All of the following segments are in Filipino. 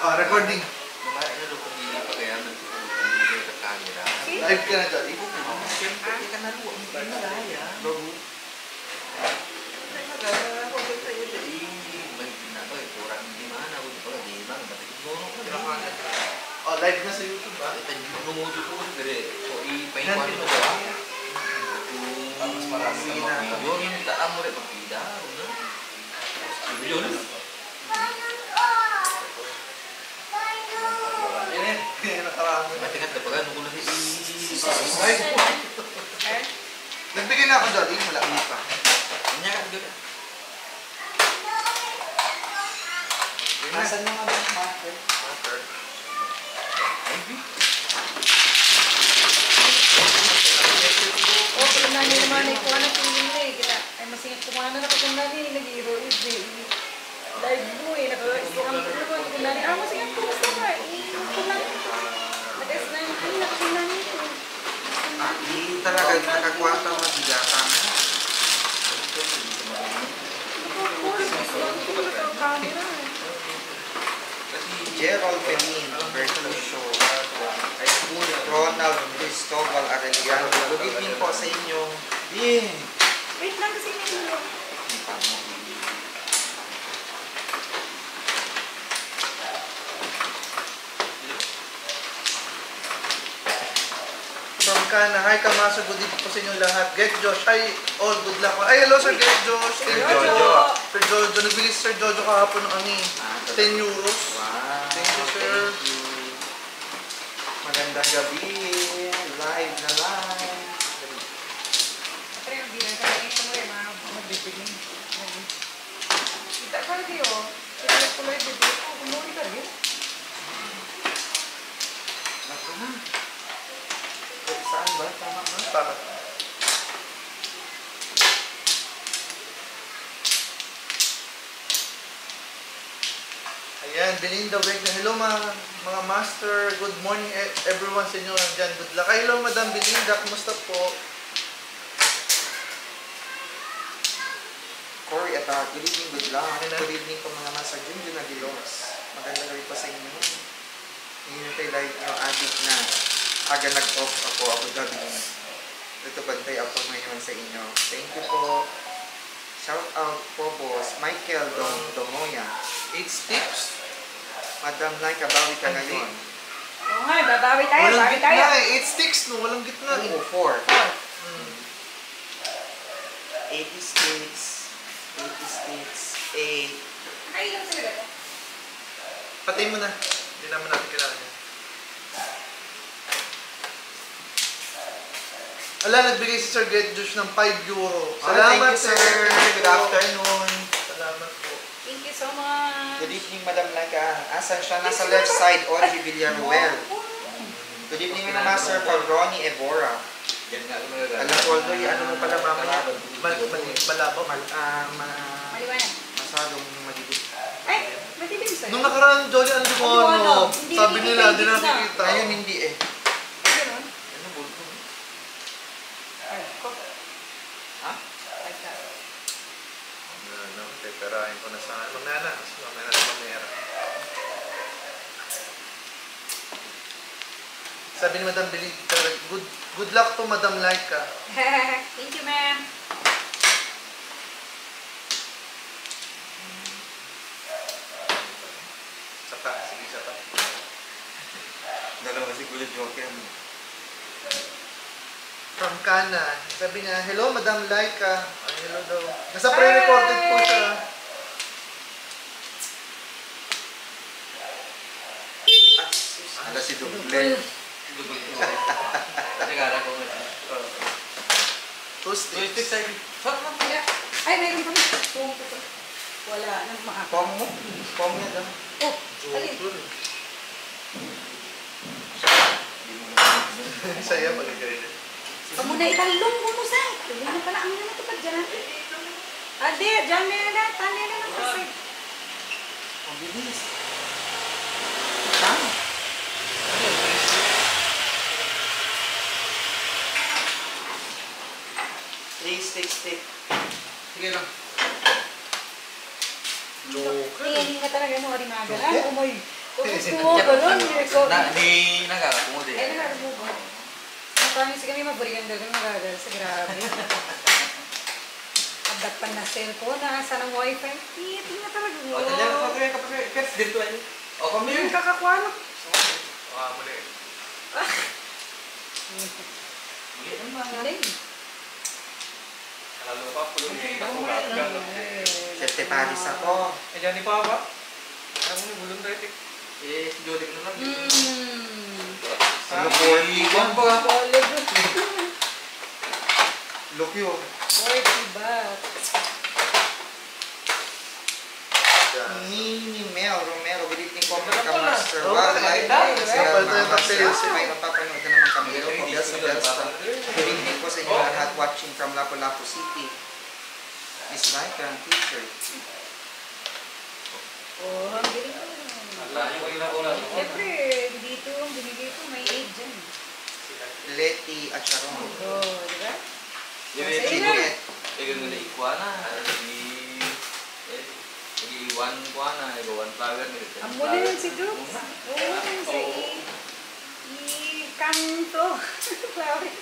Recording. Mga ano kung hindi pa kaya nagpapagay sa camera. Live ka na dyan. Siyempre, hindi ka naluwa. Hindi ka nalaya. Bago. Oh, live na sa YouTube ba? Numuto ko kasi so ipaikuan mo ba? Mas marami na video yung taan mo rin pagpida. Video na. Nakaraan mo. Matikat na pag ano ko na Nagbigay na ako dyan. Wala pa. Kanya ka doon. Nasaan yung ano? Marker? Marker. Oh, kung nani naman ay kuha na tingin na eh. Ay masingit kumana na kung nani nag-hero is live mo eh. Nakakasiram ko naman kung nani. Masingit ko basta ka. Kung nani. Nag-es na yung kanya kung nani ito. Hindi talaga nakakwanta masigatan. Camera eh. Gerald Penin, Bertuccio, Ronald Cristobal Arellano. Good evening po sa inyo. Wait lang kasi nilo. From Kana. Hi, Kamaso. Good evening po sa inyong lahat. Get Josh. Hi, all. Good luck. Ay, hello, Sir Get Josh. Thank you, Jojo. Sir Jojo. Nagbilis Sir Jojo kahapon ng 10 euros. Wow. Thank you, sir. Thank you. Magandang gabi. Live na live. Pero yung bilang ka rin ito mo eh. Magbibigin. Kita ka rin o. Kita ko lang yung bibigin. Kumuli ka rin. Naku na. Saan ba? Tama ba? Tama. Ayan, Belinda Wegner. Hello mga master. Good morning everyone sa inyo dyan. Good luck. Ay, hello Madam Belinda. Kumusta po? Cory at good evening, good luck. Good evening po mga master. Junjun Aguilos. Magandang gabi po sa inyo. Hinintay live yung adik na. Aga nag-off ako gabi. Ito bantay ako ngayon sa inyo. Thank you po. Shout out po boss. Michael Domoya. 8 tips? Madam Laika, bawi ka ngayon. Oo nga, babawi tayo. Walang Bawi tayo. gitna eh. 8 sticks no. Walang gitna eh. 4. 80 sticks. 80 sticks. 8. Ay, lang talaga. Patay mo na. Hindi naman natin kailangan yan. Ala, nagbigay si Sir Get Josh ng 5 euro. Salamat, thank you, sir. Good afternoon. Salamat po. Thank you so much. Good evening, Madam Laika. Asan siya? Nasa left side, Audrey Villaruel. Good evening, mga master, for Ronnie Evora. Alam ko, Aldo, ano mo pala mamaya? Malabo. Maliwanag. Masadong madilim. Ay, madilim sa'yo. Nung nakaraan, Jolly, ano ko ano? Hindi Sabi nila, nakikita, di hindi nakikita. Ayun, hindi eh. Ganun. Ano mo? Ay, ko. Ha? Ay, ka. Peperahin ko na sa mamaya na. Mamaya na sa mamaya. Sabi ni Madam Billy, good luck to Madam Laika. Thank you, ma'am. Saka, sige, saka. Dalawa si Kuya Joker. From Kana. Sabi niya, hello Madam Laika. Ay, hello daw. Nasa pre-recorded po siya. Ala si Duble. Nagara ko nga. 2 sticks. Ay, mayroon kami. Wala nang maaka. Pom mo? Pom niya daw. Oh, alin. Saya pag ganyan. Kamu na italong mo mo say. Tuloy na pala ang nila ito pag dyan. Ade, dyan nila na. Tanya na lang kasi. Ang bilis. Tama. Stick. Sige lang. Tingin ka talaga mo, Arimagala. Oh my Tuwa ba nun? Di nagkakapungo din. Ay, nagkakapungo ba? Promise kami maburigan daw kami magagal sa grabe. Adat pa na cellphone, nasa ng wifi. Tingnan talaga mo. O, talyan ko kaya kapag first virtual. O, kami Yung kakakuha na. muli. Muli naman. Galing. Lalo pa, pulong Sete Paris ako. Eh, dyan ni Papa. Alam mo ni Bulong Retik. Eh, si Jody ko na lang. Ano po? Iwan pa ako. Look yun. 40 bucks. Mini Mel Romero, good evening po mga Wala pala. ka-master. Oo, Wow, nakita. live. Kapal to yung Master, kapal. may mapapanood na naman kami. Hello po, Bells and Bells. Good evening po sa inyo lahat watching from Lapu-Lapu City. Miss Mike, ang teacher. Oh, ang galing ko. Layo ko na ulan. Siyempre, dito ang binigay ko, may aid dyan. Letty at Sharon. Oh, di ba? Yung Sa may ina. Juliet. Ikan nila ikuha na. Iwan ko na. Iwan plagan nila. Ang muna yun si Dukes. Oo, sa i-kanto. Flowers.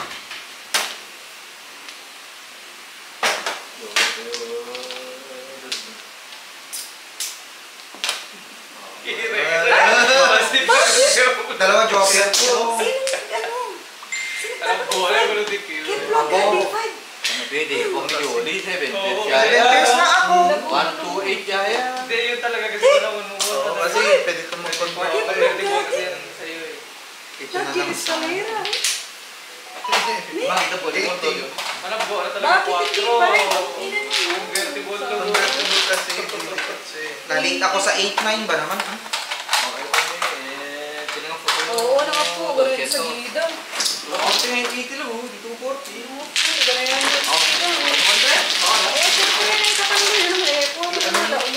Dalawa joker po. Sino, ano? Sino Alam ko, alam ko nung dikil. Kid Vlog, Abo. 35. Ano pwede? Kung Jody, 7 Oo. Jaya. Years na ako. 128 Jaya. Hindi, yun talaga kasi ko naman mo. Oo, kasi pwede ka mag-convert. Kasi yan sa iyo eh. Ito na Lagi lang ni sa Scalera. Bakit po? Di mo to yun. Alam ko, ano talaga Bakit hindi 4. pa rin? Ina mo. Convertible lang. Convertible kasi, hindi kasi. Nalit ako sa 8-9 ba naman? Ha? Okay kami. Tinanong po. Oo, nga po. Ganun sa gilid. Ako tingin 80 lang. Dito 40. Ganun yan. Eh, siyempre na yung katanggal yun. Eh, puro na lang.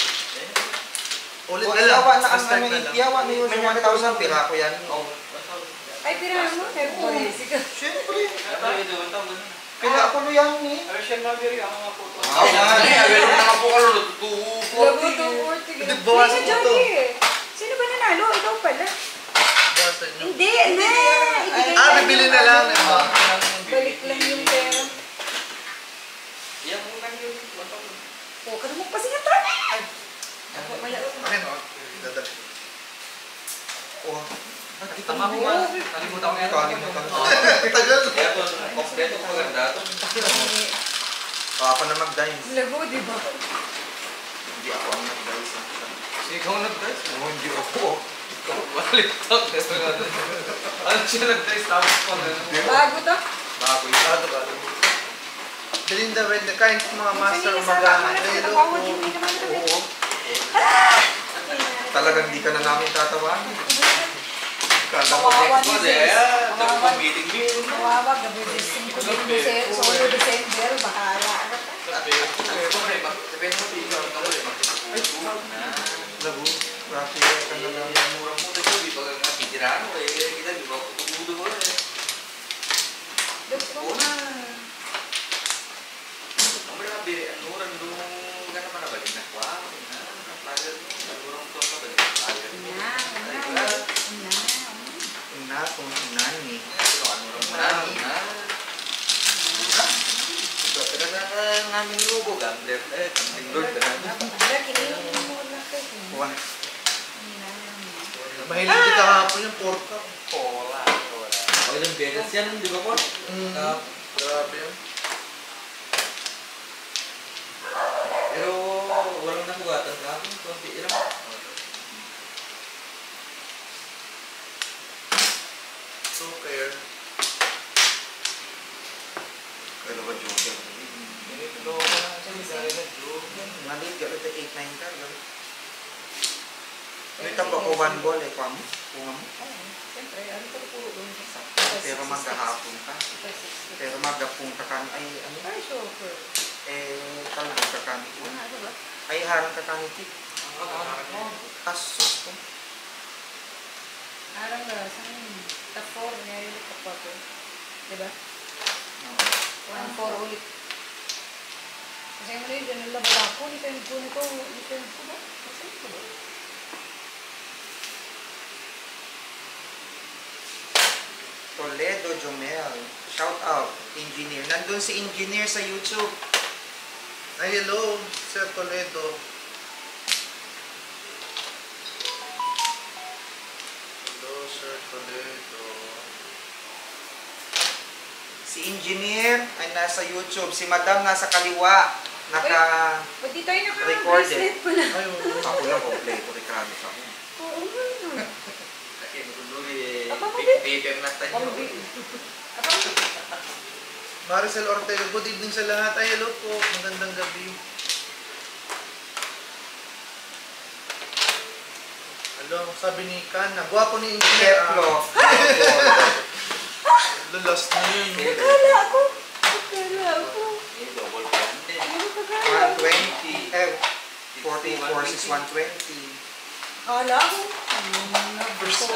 Ulit O na lang. ilawa na ang Hashtag ano, na lang. iyawa na yun sa 1,000 pira ko yan. Ay, tira mo. February. Sige. Siyempre. Ay, Pila ako lo yan eh. siya nabiri ang mga photo. Wow, man. Meron na nga po ka lolo. Lago 240. Hindi, bawasan mo to. Sino ba nanalo? Ikaw pala. Bawasan nyo. Hindi, na. Ibigay Ah, lang bibili yung na lang. ano. Balik lang yung pera. Yan mo lang yun. O, ka naman kasi nga tayo. Akin, oh. Dadali. Oh, Tama po ba? Kalimutan ko yan. kalimutan ko. Tagal. Kaya po, kompleto ko maganda ito. Ako na mag-dice. Lago, di ba? Hindi ako ang nag-dice. Ikaw nag-dice? Oo, hindi ako. Balik to. Ano siya nag-dice tapos pa na? Bago to. Bago yun. Belinda, when the kind mga master Minsan, umaga. isa lang Hello ako, po. hindi naman ito. Oo. Talagang di ka na namin tatawanin. Kala mo, Kawawa Next ni month Sis. eh. Kawawa. Meeting meeting. Kawawa, gabi December. Solo December, bahala ka. Sabihin mo, tingin ka mo. lago. Grabe ka na lang. Murang mo tayo, di ba nga pitiraan mo eh. Kita di ba tutudo mo eh. Una. Ang mga biri, ang murang doon ka naman nabalik na kwa. Ang player mo, ang murang to ka balik na player mo. Una, kung nani. Ang murang manani na. Pero na namin lugo, gambler, gambling lord ka na. Wah. Mahilig din kahapon yung pork. Cola. O ilang beses yan, di ba po? Grabe yun. Pero walang nakugatan ka. Kunti lang. So care. Pero ba joker? Ganito ka na siya, dahil na joke. Nalit ka ito 8-9 ka. Nita ba ko one ball eh, kwa mo? Kunga mo? Siyempre, ano ko puro doon sa Pero magkahapon ka. Pero magapong ka kan ay ano? Ay, chauffeur. Talagang ka kan. Ano ba? Ay harang ka kan itik. Kasus ko. Arang na, saan yun? Ta-4 niya yung kapatid. Diba? 1-4 ulit. Kasi mo na yun, dyan lang ako. Ito yung ko ba? Kasi ito ba? Toledo Jomel. Shout out, engineer. Nandun si engineer sa YouTube. Ay, hello, Sir Toledo. Hello, Sir Toledo. Si engineer ay nasa YouTube. Si madam nasa kaliwa. Naka... Ba't di tayo Recorded. naka-bracelet pala? Ay, oo. Ako lang, kompleto, Ricardo sa akin. Oo nga. Kaya nagunduli eh. Apa mo, babe? PPM na tayo. Maricel Ortega, good evening sa lahat. Ay, hello po. Magandang gabi. Hello, sabi ni Kana. Gwapo ni Engineer. Keplo. Last na yun. Akala ako. Akala ako. Eh, double pa yan din. Ano ba akala ako? 120. 44 is 120. Akala ako. First,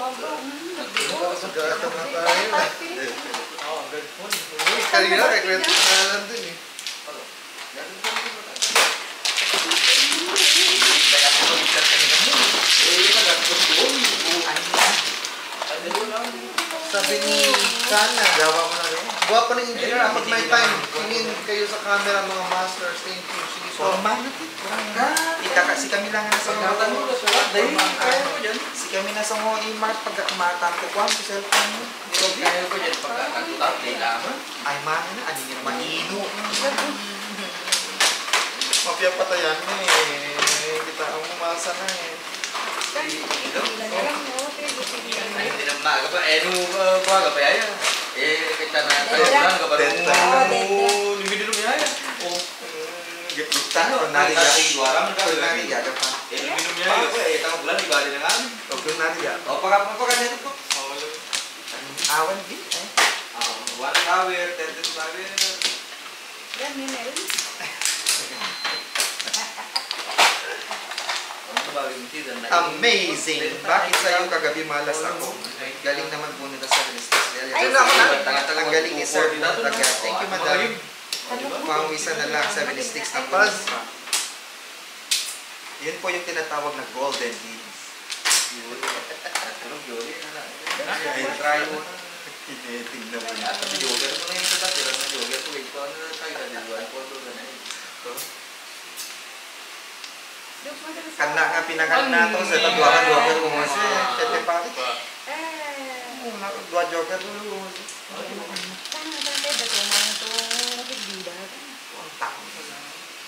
Gata na tayo. Oo, good phone. Kanina, kay kwento na lang din eh. Ganun pa rin ba tayo? Kaya ako mag-ikat kanina mo. Eh, nagagpon doon. Ano doon lang? Sabi ni Kana, Gawa mo na rin. gwapo ni Engineer. Kapag may time, tingin kayo sa camera mga masters. Thank you. Sige po. Formal na ito. Kita kasi kami lang nasa Pagkatan mo, sulat. Dahil, kaya ko dyan. Si kami nasa mga imart pag kumatang ko ko ang cellphone mo. Kaya ko dyan. Pagkakatutat, kailangan. Ay man na, ano yun mahino. Mafia patayan na eh. Kita ang umasa na eh. Ay, hindi naman maaga pa. Eh, nung kuwaga pa yaya. Eh, kita na tayo Dendra. lang. Kabarang Dendra. mo. Limiti nung yaya. Oh. Gipita, Ano? kunari ya. Iwaram na tayo. Kunari ya, pa. Eh, limiti nung yaya. Eh, tangong bulan, ibali na nga. O kunari ya. O, pagkakanito po. Awan din eh. 1 hour, 10 hour. Yan, Minel. Amazing! Bakit sa'yo kagabi malas ako? Galing naman po nila sa Ministers. Ay, Ang galing ni Sir Taga. Thank you, madam. Pawisan na lang, 76 na paz. Yun po yung tinatawag na golden beans. Ay, try mo na. Tingnan mo na. Kana nga pinakan na to sa tagwakan joker mo mo siya. Kete pa. Una dua joker dulu. Ang taon pa lang.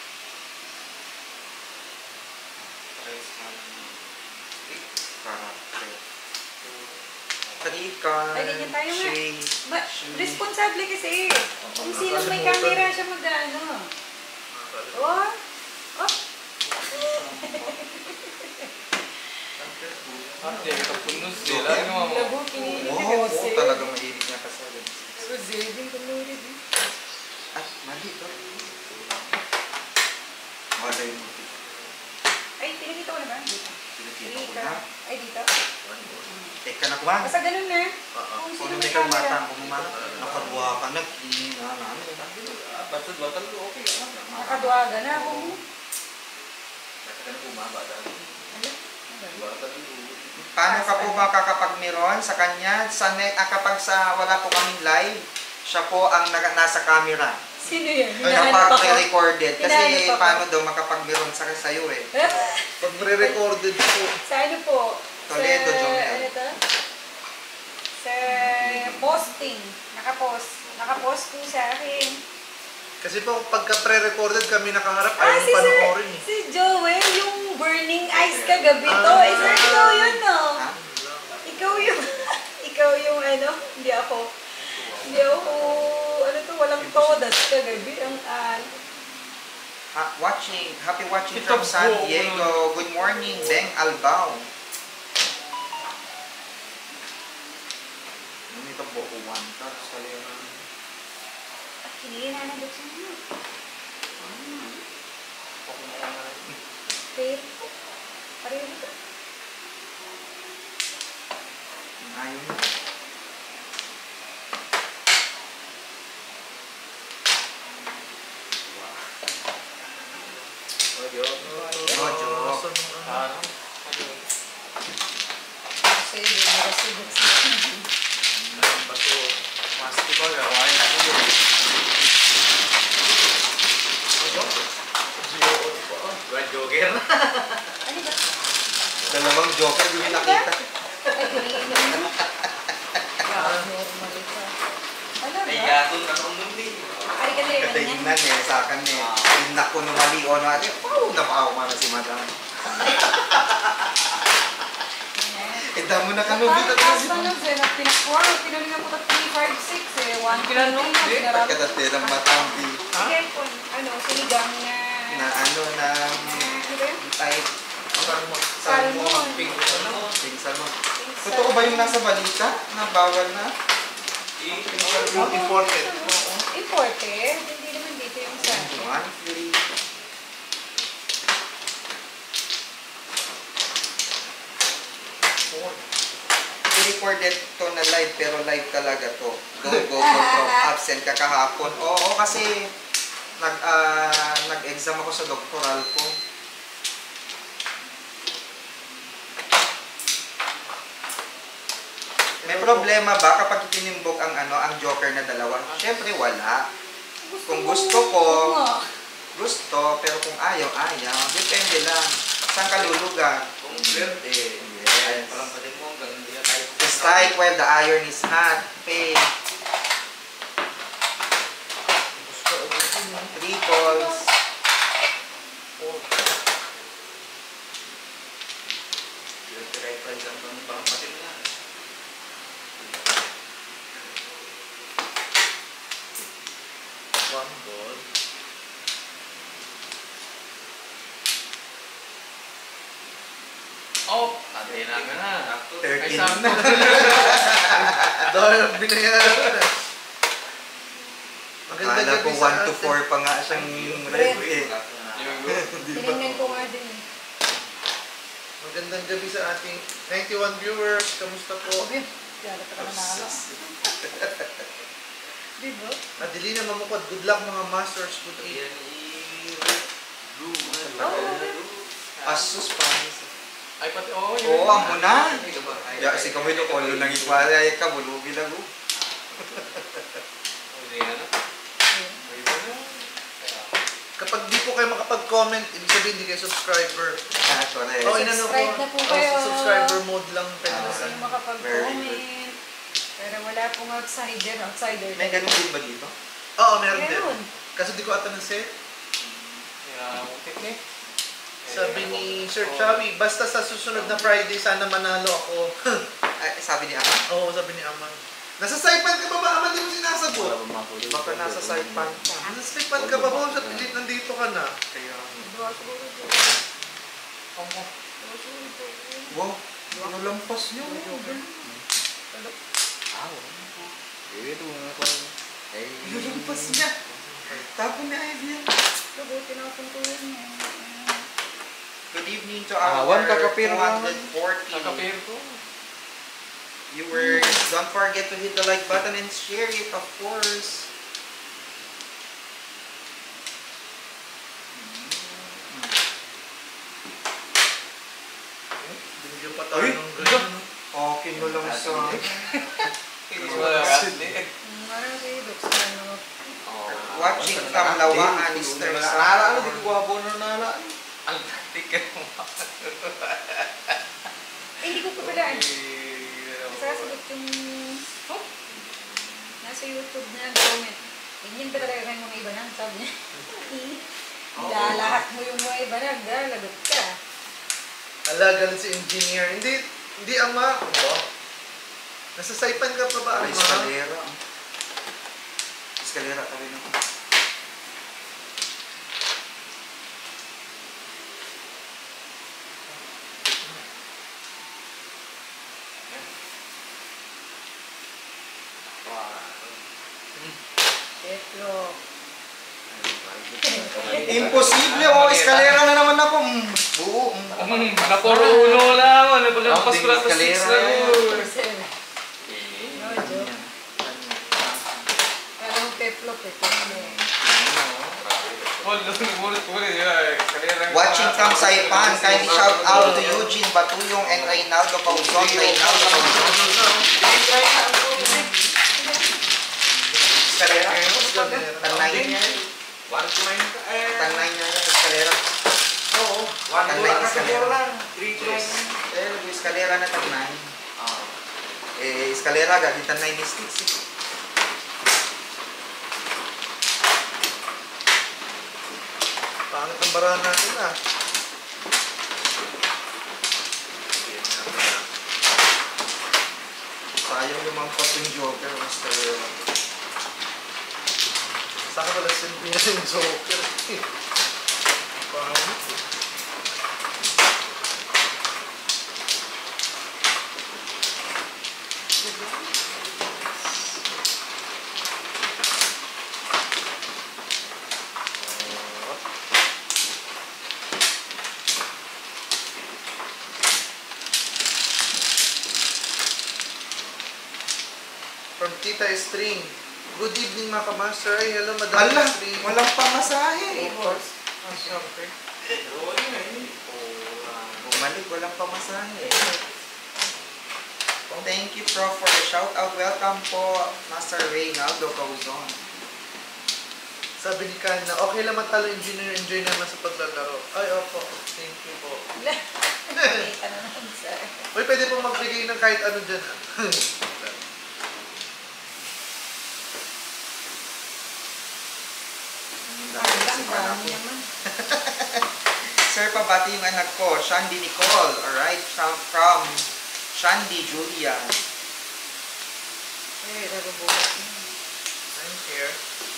Karakter. Trikan. Ay, ganyan tayo nga. Shay. Responsable kasi. Kung sino may camera siya mag-ano. Oh. Oh. Labo, kinilig ka Oo, kasi. talagang mahilig niya kasali. So, Zedin, kumulit eh. Ay, mali to. Malay mo. Ay, pinakita ko na ba? Dito. Pinakita ko Dito. na. Ay, dito. Teka na kuwan. Basta ganun na. Kung sino Kung may may kang camera. matang, kung nakadwa ka na, Basta dua talo, okay. Nakadwaga na ako. Paano ka po makakapag-miron sa kanya? Kapag wala po kaming live, siya po ang nasa camera. Sino yan? Ay, Hinahanap ako. nakapag-recorded. Kasi Hinahanap ako. paano daw makapag-miron sa'yo eh? Pag pre-recorded po. Sa ano po? Toledo, Sa, Jomel. ano to? Sa posting. Nakapost po sa akin. Kasi po, pagka pre-recorded kami nakaharap, Ah, ayaw si Sir, panoorin eh. si Joel, yung burning eyes kagabi to. Eh, sir, ikaw yun, no? Ha? Ikaw yung, ikaw yung ano, hindi ako, ano to, walang todas kagabi. Ang, Happy watching from San Diego. Good morning, Deng Albao. Nito po, uwan ka. hindi na nabuksan mo. Pero, pareho ka. Ayun. Kasi, yung nakasibok sa Festival, kawain ako yun. Brad Joker. Ano ba? Dalawang joker, di mo nakita. Ay, iniinom mo. Normal ito. Ano ba? Ay, yaton ka nung nun din. Ay, kasi yun Katayinan eh, sa akin eh. Tinak ko nung mali o natin. Wow, napahaw man si madam. Eh, damo na kami. Parang taas na nun, sir. Pinakuha. Pinalingan ko ito 356 eh. 1 Kinanong, di. Pagkadati ng matambi. Sige po, ano, sinigang na... Na ano, na... Ano ba yun? Type. Salmon. Pink ano? Pink salmon. Totoo ba yung nasa balita? Na bawal na? Yung imported. Imported? Hindi naman dito yung sa akin. One, three. I-recorded to na live pero live talaga to. Go from absent ka kahapon. Oo, kasi nag-exam ako sa doctoral ko. May problema ba kapag itinimbog ang ang joker na dalawa? Siyempre wala. Kung gusto ko, gusto, pero kung ayaw, ayaw. Depende lang. Saan ka lulugan? Kung swerte. Ay, parang pati mo, ganun din tayo. Strike while the iron is hot. Pay. 3 balls. Swerte kahit pa dyan, parang pati mo lang. One ball. Oh, ate na ka na. Ay, 13. sabi mo. Dahil binayaran na. Maganda Akala ko gabi 1 sa to atin. 4 pa nga siyang live eh. Tinignan ko nga din eh. Magandang gabi sa ating 91 viewers. Kamusta po? Sabi, yala ka naman nakala. Diba? Adelina Mamukod, good luck mga masters. Good evening. Ayan, blue. Asus pa. Ay, pati, oh, Oo, ang muna. Ay, diba? Ay, Ya, si kami no kolo nang ikwalay ka, bulubi lang ko. Ay, ano? Ay, ano? Kapag di po kayo makapag-comment, ibig sabihin di kayo subscriber. Ah, sorry. Oh, inano ko. Subscribe na po kayo. Subscriber mode lang pwede na Kasi sa... yung makapag-comment. Pero wala pong outsider. May ganun din ba dito? Oo, meron din. Meron. Kaso di ko ata na-set. Kaya, mutik eh. Sabi ni Sir Chawi, basta sa susunod na Friday, sana manalo ako. Ay, sabi ni Ama. Oo, sabi ni Aman. Nasa Saipan ka ba ba, Aman? Di mo sinasagot. Baka nasa saipan pa. Nasa Saipan ka ba ba? Sa pilit nandito ka na. Kaya, Diba, siguro ito. wow, ano lampas niyo? Lampas niya. Tapon ni Ivy yan. Sabi, tinapon ko yun eh. Good evening to Ah, our one kakapir lang. 240 Kakapir ko. viewers. Don't forget to hit the like button and share it, of course. Binigyan pa tayo Ay, ng ganyan. Okay na lang sa... Hindi mo lagat eh. Marami, buksan na naman. Watching from Lawaan is Thursday. Naalala, di ko guwapo na naalala. Ang taktik ka mo. Hindi ko papalaan. Sasagot yung... Oh? Nasa YouTube na comment. Ganyan ba talaga kayo mga iba na? Sabi niya. Ilalahat mo yung mga iba na. Lagot ka. Alagal si engineer. Hindi Ama. Ano? Nasa Saipan ka pa ba, Ama? Escalera. Escalera tabi na. Petro. Imposible oh, escalera na naman ako. Buo. Nakapuro uno lang. Ano pag nagpas ko lang sa 6 na yun. No, joke. Parang peplo, peplo. Watching from Saipan, kindly shout out to Eugene Batuyong and Reynaldo Pauzon. Reynaldo Pauzon. eskalera. Eskalera. Tanay niya. 1 to 9 ka. Tanay niya yung eskalera. Oo. 1 to 9 eskalera lang. 3 to 9. Eskalera na tanay. Ah. Eskalera gagawin tanay ni sticks. Pangit ang barahan natin ah. Sayang lumampas yung Joker, Master. Saka pala simple na yung Joker. Pangit. From Tita String. Good evening mga ka-master. Ay, hello Madam Ala, String. walang pamasahe. Bumalik, walang pamasahe. Thank you, Prof, for the shout out. Welcome po, Master Reynaldo Cauzon. Sabi ni Kana, okay lang matalo engineer, enjoy naman sa paglalaro. Ay, opo. Thank you po. Kita na naman, sir. Uy, pwede pong magbigay ng kahit ano dyan. Ang dami naman. Sir, pabati yung anak ko, Shandy Nicole. Alright, from Shandy Julia. Eh, nagubuhat na. I'm here.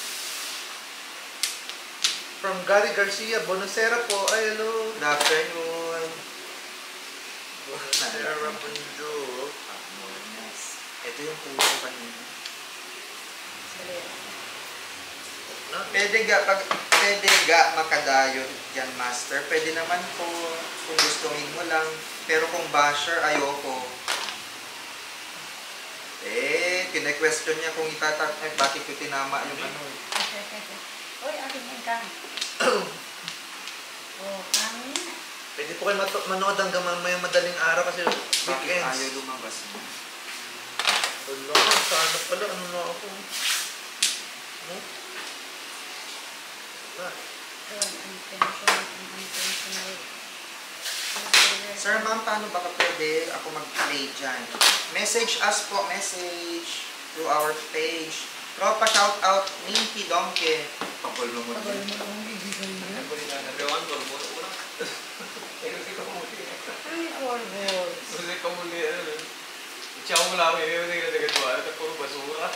From Gary Garcia, Bonacera po. Ay, hello. Good afternoon. Bonacera, bonjour. Ito yung puso kanina. Salera. Pwede ga makadayo yan, Master. Pwede naman po kung gustuhin mo lang. Pero kung basher, ayoko. Kine-question niya kung bakit ko tinama yung ano. Uy, akin yung kang. Oh, kang. Pwede po kayo manood hanggang may madaling araw kasi Bakit weekends. ayaw lumabas mo? Wala, sana pala. Ano na ako? Ano? Wala. Unconventional. Sir, ma'am, paano ba pwede ako mag-play dyan? Message us po, message through our page. Tropa shout out, Minky Donke. Pagulo mo Tagal din. mo lang bibigay niya. Nagawan ko muna. Kasi ka muli. Ay, horrible. Kasi ka muli. Ikaw mo lang. Hindi ka nagagawa. Ito puro basura.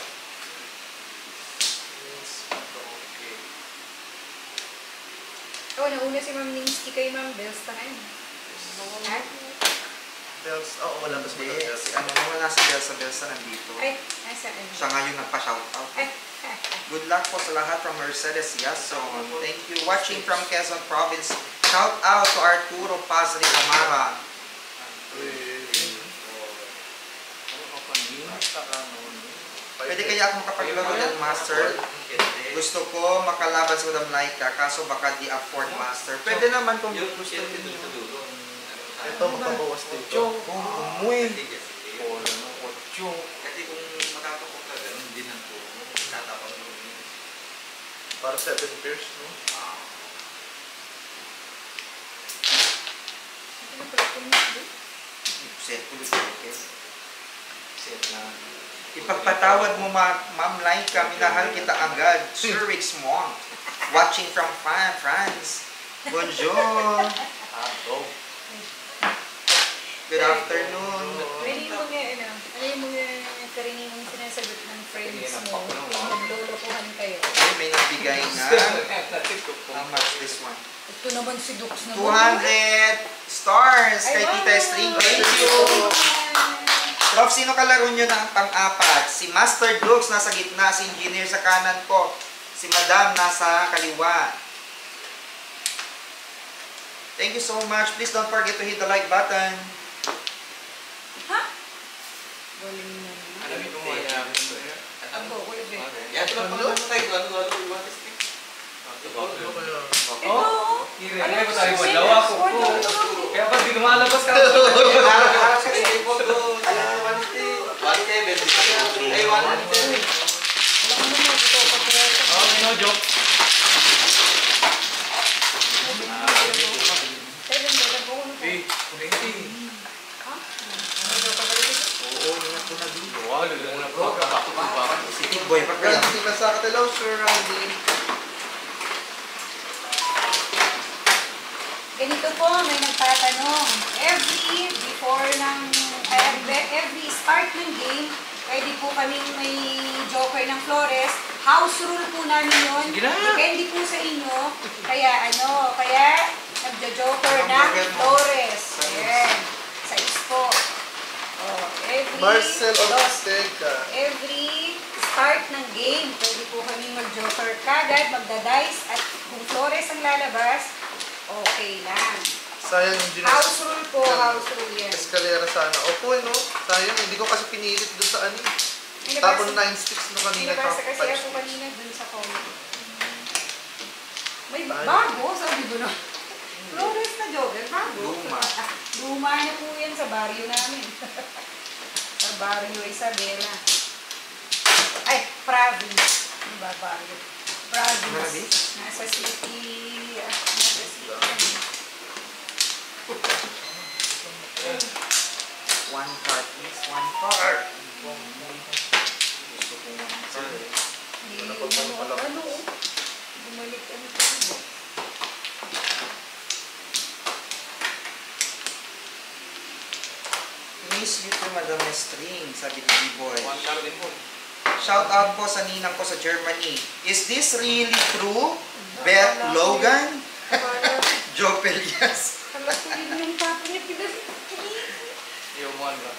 Oh, nauna si Ma'am Ninsky kay Ma'am Bells takan. At? Bells, wala ba sa Hindi, mga si ano naman nasa Belsa nandito. Ay, nasa ano? Siya ngayon nagpa-shout out. Ay, Good luck po sa lahat from Mercedes Yason. Thank you. Watching from Quezon Province. Shout out to Arturo Paz Ricamara. Pwede kaya akong kapaglaro ng Master? Gusto ko makalaban sa Madam Laika, kaso baka di afford Master. Pwede naman kung gusto niyo. Ito, magpabawas dito. Umuwi. Kasi kung makakapag ka, ganun din ang po. Tatapang mo rin. Para 7 pairs, no? ano pala kung hindi? Set ko dito. Set na. Ipagpatawad mo, Ma'am Laika, minahal kita agad. Sir Rix Monk. Watching from France. Bonjour. Good afternoon. Pwede yung mga, ano yung mga karaniwang sinasagot ng friends mo kung maglolokohan kayo. Ay, may nagbigay na. How much this one? Ito naman si Dux na 200 stars kay Tita String. Thank you. Prof, sino kalaro nyo ng pang-apat? Si Master Dux nasa gitna, si Engineer sa kanan ko, si Madam nasa kaliwa. Thank you so much. Please don't forget to hit the like button. Ha? Galing na naman. Alam mo mo yan. Ako, wait, wait. Yan, ito lang pala tayo. Ano yung testing? Ano kaya? Ito, Kaya ko tayo wala ako. Kaya pa di lumalabas ka. Harap sa table doon. Ay, 110. Ay, 110. wala ko naman. Ito Ha? Ano daw pabalik ito? Oo, ingat ko na dito. Wow, lulong na po. Kapakot mo pa. Si Big Boy pa kaya. Randy Masaka, hello Sir Randy. Ganito po, may nagtatanong. Every start ng game, pwede po kaming may joker ng Flores. House rule po namin yun. Sige na. Depende po sa inyo. Kaya nagja-joker ng Flores. Ayan. Sa ispo. Oh, Marcel dos. Ortega. Every start ng game, pwede po kaming mag-joker kagad, magda-dice, at kung Flores ang lalabas, okay lang. Sayang yung House rule po, house rule yan. Escalera sana. Opo, no? Sayang, hindi ko kasi pinilit doon sa ano. Tapon 9 sticks no kanina. Nabasa kasi five ako sticks. kanina dun sa comment. May bago, sabi ko na. Flores na joker, bago. Luma. Luma na po yan sa barrio namin. Sa barrio Isabela. Ay, province. Ano ba barrio? Province. Nasa city. Nasa city. One part is one part. Gusto ko one part. Ano? Bumalik ano po. Miss you too, Madam String, sabi ni B-Boy. One shot din po. Shout out po sa ninang ko sa Germany. Is this really true? Beth Logan? Joe Pelias. Hala ko yun yung papa niya Yung one ba?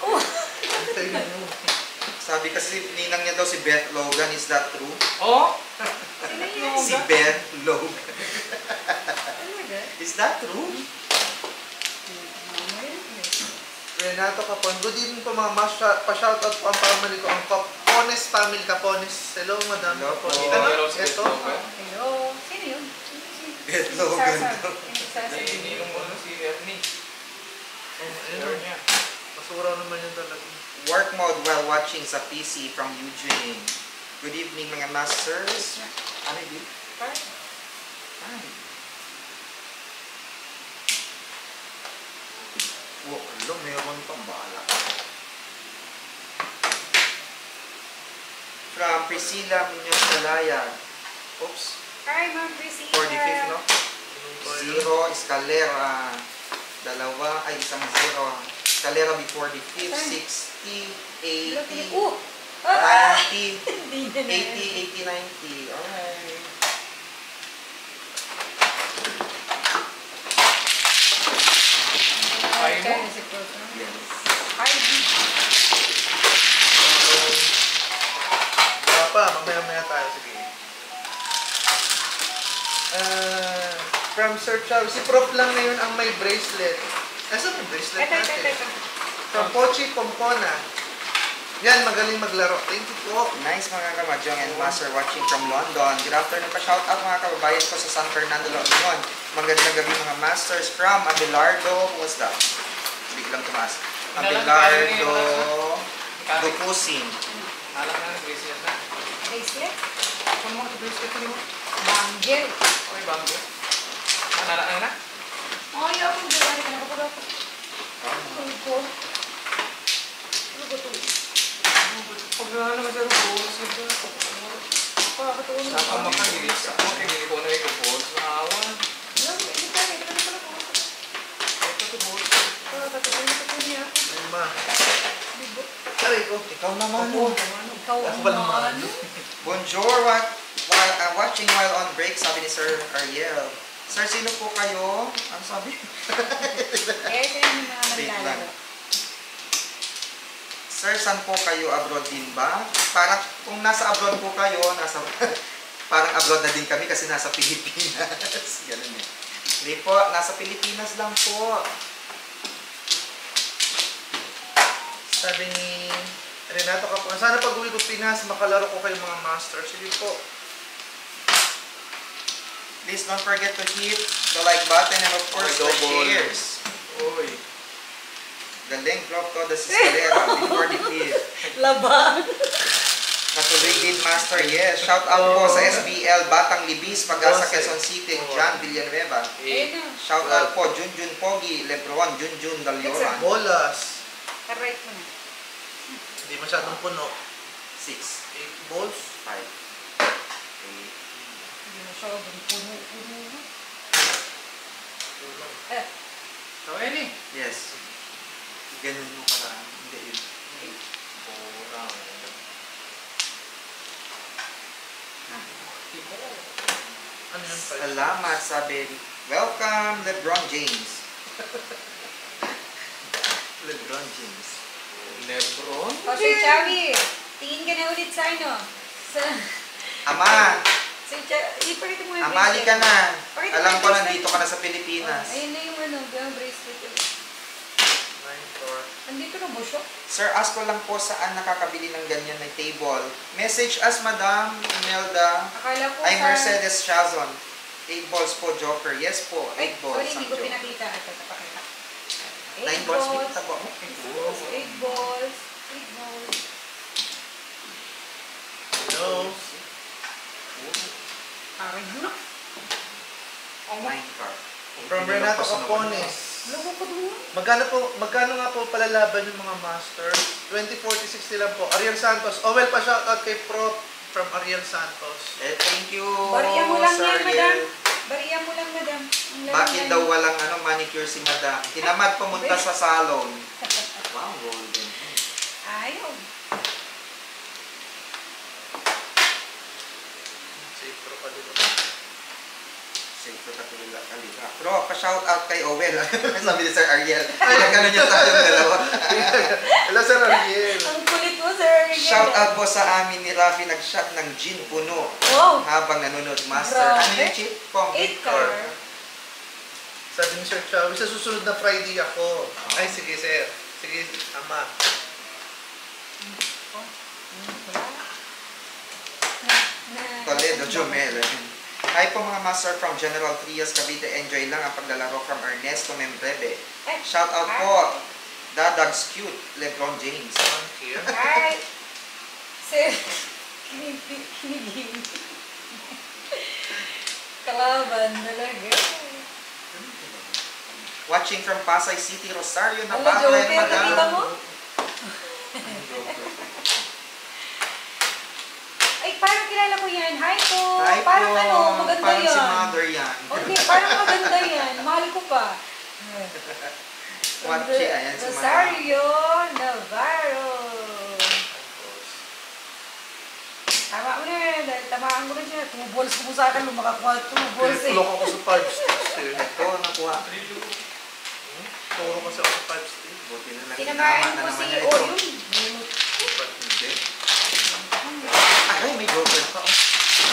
Sabi kasi ninang niya daw si Beth Logan. Is that true? Oh! Sino yun? Si Beth Logan. Talaga? Is that true? Renato Capon. Good evening po mga mas. Pa-shoutout po ang family ko. Ang Capones family. Capones. Hello, madam. Hello po. Ano? Ito. Hello. Sino yun? Beth Logan daw. Hindi, ninong mo si Ernie. Ayun. niya. Masura naman yun talaga. Work mode while watching sa PC from Eugene. Good evening mga masters. Ano yun? Ay. Oh, alo, meron pang bala. From Priscilla Munoz Malaya. Oops. Hi, Ma'am Priscilla. 45th, no? Zero, escalera. Dalawa, ay isang zero. Escalera before the 5th, 60, 80, 90, Ah! 80, Hindi na 80, 90. Alright. Kaya mo? Yes. Papa, mamaya-maya tayo. Sige. From Sir Charles. Si Prof lang ngayon ang may bracelet. Nasaan yung bracelet natin? From Pochi Pompona. Yan, magaling maglaro. Thank you po. Nice mga kamadyong and master watching from London. Good afternoon pa. Shout out mga kababayan ko sa San Fernando, London. Magandang gabi mga masters from Abelardo. What's that? Biglang tumas. Abelardo Dupusin. Alam na ng bracelet na. Bracelet? Kung mo, bracelet mo. Bangle. Okay, banggo. Manala na na? Ay, ako doon. Ano ka na kapag ako? Tulog ko. Ano ba ito? Pag naman sa rules, Pakakatulog Saka ko. makagilis ako, kaya ko na yung balls na awan. Alam mo, hindi tayo. Ito na pala ko. Ito to balls. Pakakatulog ko niya. Ay, ma. Bibo. Aray ko. Ikaw naman. Ikaw Ako ang ba naman? ano? Bonjour. Watching while on break, sabi ni Sir Ariel. Sir, sino po kayo? Ano sabi? Eh, ito yung mga Wait lang. maglalaro. Sir, saan po kayo? Abroad din ba? Parang kung nasa abroad po kayo, parang abroad na din kami kasi nasa Pilipinas. Ganun eh. Hindi po, nasa Pilipinas lang po. Sabi ni Renato Capon. Sana pag uwi ko Pinas, makalaro ko kayo mga master. Sige po. Please don't forget to hit the like button and of course the double. shares. Uy. Galing, drop to the escalera before the fifth. Laban. Natuloy din master, yes. Shout out po sa SBL Batang Libis, Pag-asa Quezon City, John Villanueva. Ayun na. Shout out po Junjun Pogi, Lebron, Junjun Dalioran. Bolas. Ka-right mo na. Hindi masyadong puno. 6. 8 balls. 5. 8. Hindi mo siya puno. Kulang. So, any? Yes. Ganun mo karaan. Hindi yun. 8. 4. Ano yun? Salamat, sabi. Welcome, LeBron James. LeBron James. Lebron? O, Sir Chavi, tingin ka na ulit sa ano? Sa... Ama, Sir Chavi, ipakita mo yung amali ka na. Pakita mo Alam yung ko bracelet. nandito ka na sa Pilipinas. Ayun na yung ano, yung bracelet. 9, 4. Andito na ba siya? Sir, ask ko lang po saan nakakabili ng ganyan na table. Message us, Madam Imelda. Akala ko Ay, sa... Mercedes Chazon. 8 balls po, Joker. Yes po, 8 Ay, balls. sorry, hindi ang ko Joker. pinakita. Ito, pakita. 9 balls, tabo mo. 8 balls. 8 balls. Hello? Akin mo na. 9 card. From Renato Capones. Logo ko doon. Magkano nga po palalaban yung mga masters? 2046 lang po. Ariel Santos. Oh, well, pa-shoutout kay Prof. from Ariel Santos. Thank you, Bariya mo lang Sir yan, madam. Ariel. Bariya mo lang, madam. Ang lang Bakit yan. daw walang manicure si Madam? Tinamad pumunta sa salon. Wow, golden. Ayaw. Si Pro pa dito. Siyempre katulad kalila. Pero pa-shout out kay Owel. Sabi ni Sir Ariel. Nagkano niya tayong dalawa. Hello, Sir Ariel. Ang kulit mo, sir. Shout out po sa amin ni Rafi nag-shot ng gin puno Wow. habang nanonood master. Grabe. Ano yung chip? Pong 8 car. Sabi ni Sir Chow, sa susunod na Friday ako. Ay, sige, Sir. Sige, Ama. Toledo, Jomel. Hi po mga master from General Trias, Cavite. Enjoy lang ang paglalaro from Ernesto Membrebe. Shout out po. Dadag's cute, LeBron James. Thank you. Hi. Sir. Kinigin. Kalaban talaga. Watching from Pasay City, Rosario, Ano, Navarre, Joker? Nakita Madam. mo? Ay, parang kilala ko yan. Hi po. Hi Parang po. ano, maganda Parang yan. si Mother yan. Okay, parang maganda yan. Mahal ko pa. Watching, ayan si Madam. Rosario Navarro. Tama mo na yan. Dahil tamaan ko na siya. 2 balls ko po sa akin. Lumakakuha 2 balls eh. Tulok ako sa 5 sticks eh. Ito, nakuha. Tulok kasi ako sa 5 sticks. Buti na lang. Tinamaan Tama na ko naman si niya ito. Oyun. Ba't hindi? Ay, may joker pa. Oh.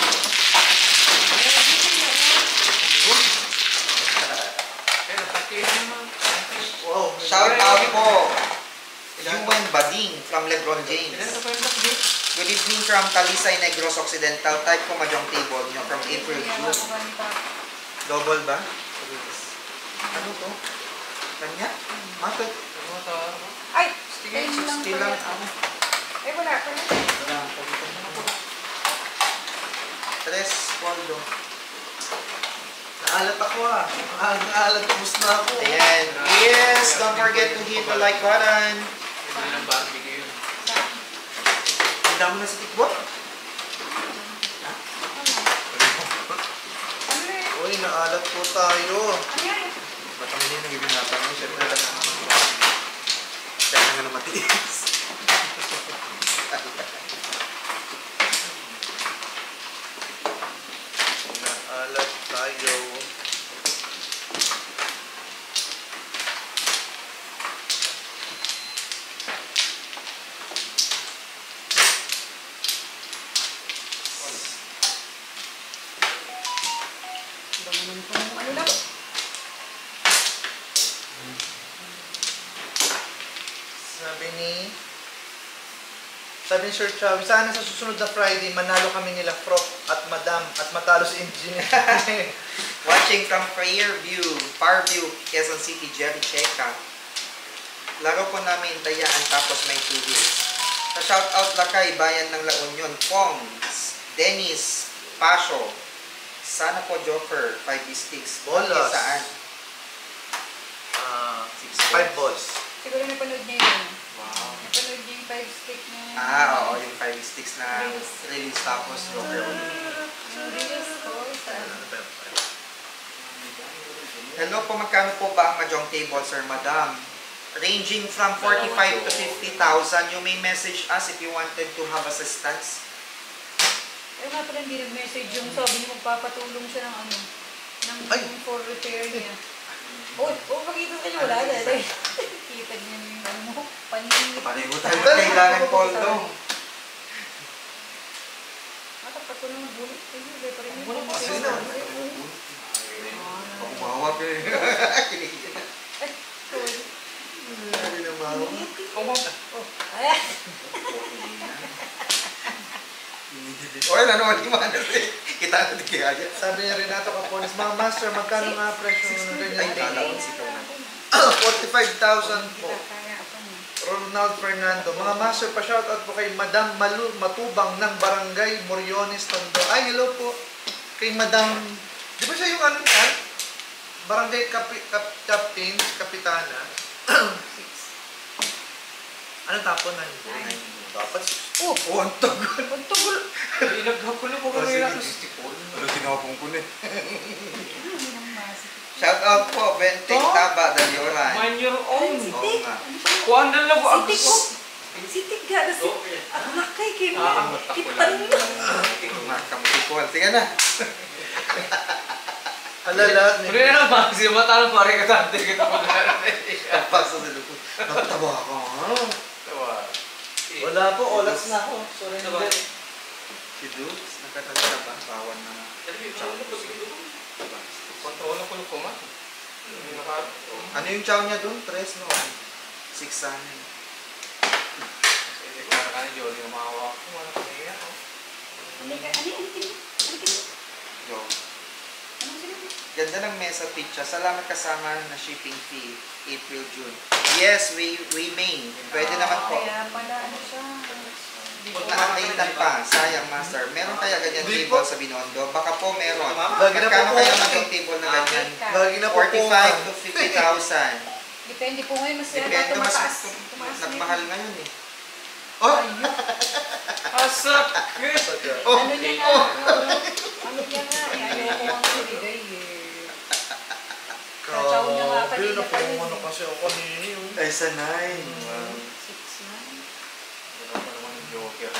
Pero takay naman. Wow. Shout out po. Yuan Bading from LeBron James. Ilan na pa yung takbi? Good evening from Talisay, Negros Occidental. Type ko mahjong table nyo from April, June. Double ba? Ano to? Kanya? Bakit? Ano to? Ay! Sige, 60 lang. Ay, wala pa na. Tres, Waldo. Naalat ako ah. Naalat, ubus na ako. Ayan. Yes, don't forget to hit the like button. Hindi ng barbecue yun. Handa mo na sa tikbot? Ano eh? Uy, naalat po tayo. Ano yan? Ba't ang hindi nagibinatang mo? Siyempre lang. Kaya nga na matiis. Naalat tayo. Ano lang? Sabi ni Sir Chow, sana sa susunod na Friday, manalo kami nila Prof at Madam at matalo si Engineer. Watching from Fairview, Quezon City, Jerry Checa. Laro po namin Tayaan tapos may 2 wheels. Sa shoutout Lakay, Bayan ng La Union, Pong, Dennis, Pasio. Sana po Joker, 5 sticks. Bolas. Saan? 5 balls. Siguro napanood niya yun. 5-stick na. Oo, yung 5 sticks na release tapos Joker ulit. Reels ko. Hello po, magkano po ba ang mahjong table, Sir Madam? Ranging from 45 to 50,000. You may message us if you wanted to have assistance. Ayun nga pala, hindi nag-message yung sabi niya magpapatulong siya ng ano, ng for repair niya. Pakita sa inyo, wala na. Kita niya yung ano, paningin. Pareho tayo kailangan poldo. Matapat ko na magulit. Ayun, pa rin yun. Sige na. Kumawag eh. Kinikita. Sorry. Hindi na mahawak. Ay! Oy, ano naman yung manas eh. Kita natin kaya dyan. Sabi niya Renato Capones, mga master, magkano nga presyo ng Ay, ganyan? kala ko si Tona. 45,000 po. Ronald Fernando. Mga master, pa-shoutout po kay Madam Malu Matubang ng Barangay Moriones, Tondo. Ay, hello po. Kay Madam, di ba siya yung ano yan? Barangay Captain, Kapitana. Ano tapon na yun? Dapat. Oh! Ang tagal. Ang tugol! Inaghakulo ko kanina. Ano tinapong ko na eh. Ano ng masik? Shout out po, Benteng Taba, Dalioran. Mind your own. Oo nga. Kuhan na lang ko. Sitik ko! Sitik ka! Ang lakay kayo mo! Kipan mo! Makamutikon. Sige na. Hala lahat Pero ni. yun ang mga siya matalo pare ka tante kita po na. Tapos sa lupot. Nakatawa ako. Wala po, olas na ako. Surrender. Si Dukes, nakatawa ba? Bawan na. Kontrol ko ko ma. Ano yung chow niya dun? 3 no? 6 sana. Para ka ni Jolly na mahawak ko. Ano ka niya? Yo. Ganda ng mesa pizza. Salamat kasama na shipping fee. April, June. Yes, we may. Pwede naman po. Kaya pala ano siya. Huwag na antayin pa. Sayang, master. Meron kaya ganyan Hindi table po. sa Binondo? Baka po meron. Lagi na Magkano po kaya po. maging table na ganyan? Lagi na po 45 to 50,000. Depende po ngayon, mas Depende, mas tumataas. Tumaas na nagmahal ngayon eh. Oh! Asap! Oh! Ano niya nga, ano niya nga, ayoko ang ibigay eh. Kachaw niya nga Grabe, kanina pa yun. napaumano kasi ako kanina yun. Ay, sanay. Wow. 6 na. Ano pa naman yung Joker?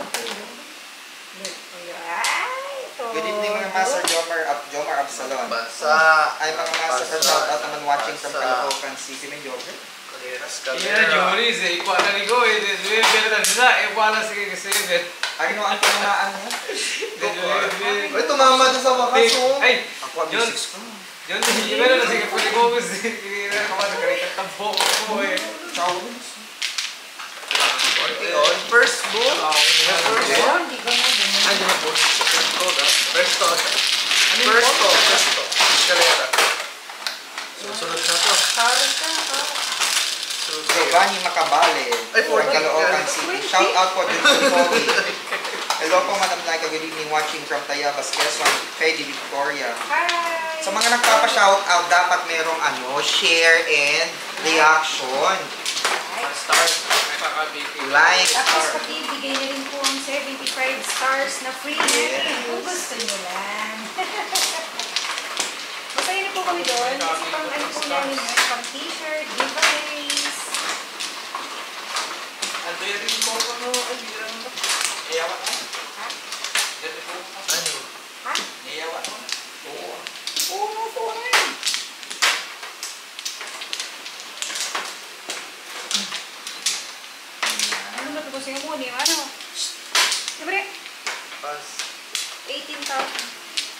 Ay, ito. Good evening mga master Jomar Absalon. Bansa. Ay mga master shout out naman watching from Caloocan City. May Joker? Kaleras, Iya Jolly eh. Ikuha na ni ko eh. Dili pera na nila. Ikuha na sige kasi. Ano ang panamaan niya? Ay, tumama doon sa wakas oh. Ay! Ako ang Yun. musics ko. Yun, yung meron na sige. Pwede ko kasi. Hindi na ako sa karita. Tampo ko eh. Ciao. First book. Hindi ko na ganun. Ay, yung book. First to. First to. Escalera. Susunod na to. Karos ka, karos. Giovanni Macabale. Ay, from 40. Caloocan City. Shout out po dito si Pogi. Hello po Madam Laika. Good evening watching from Tayabas, Quezon. Kay Di Victoria. Hi! Sa mga nagpapa-shout out, dapat merong share and reaction. Stars. May kakabiki. Like, Tapos pakibigay na rin po ang 75 stars na free natin. Kung gusto nyo lang. Masaya na po kami doon. Kasi pang ano po namin yun, pang t-shirt, giveaways. Anto yan rin ko no. Ay, hindi lang ito. Iyawa ko. Ha? Dito po. Ano? Ha? Iyawa ko. Oo. Oo, po na yun. Ano ba ito kasi yung muni? Ano? Libre? Pass. 18,000.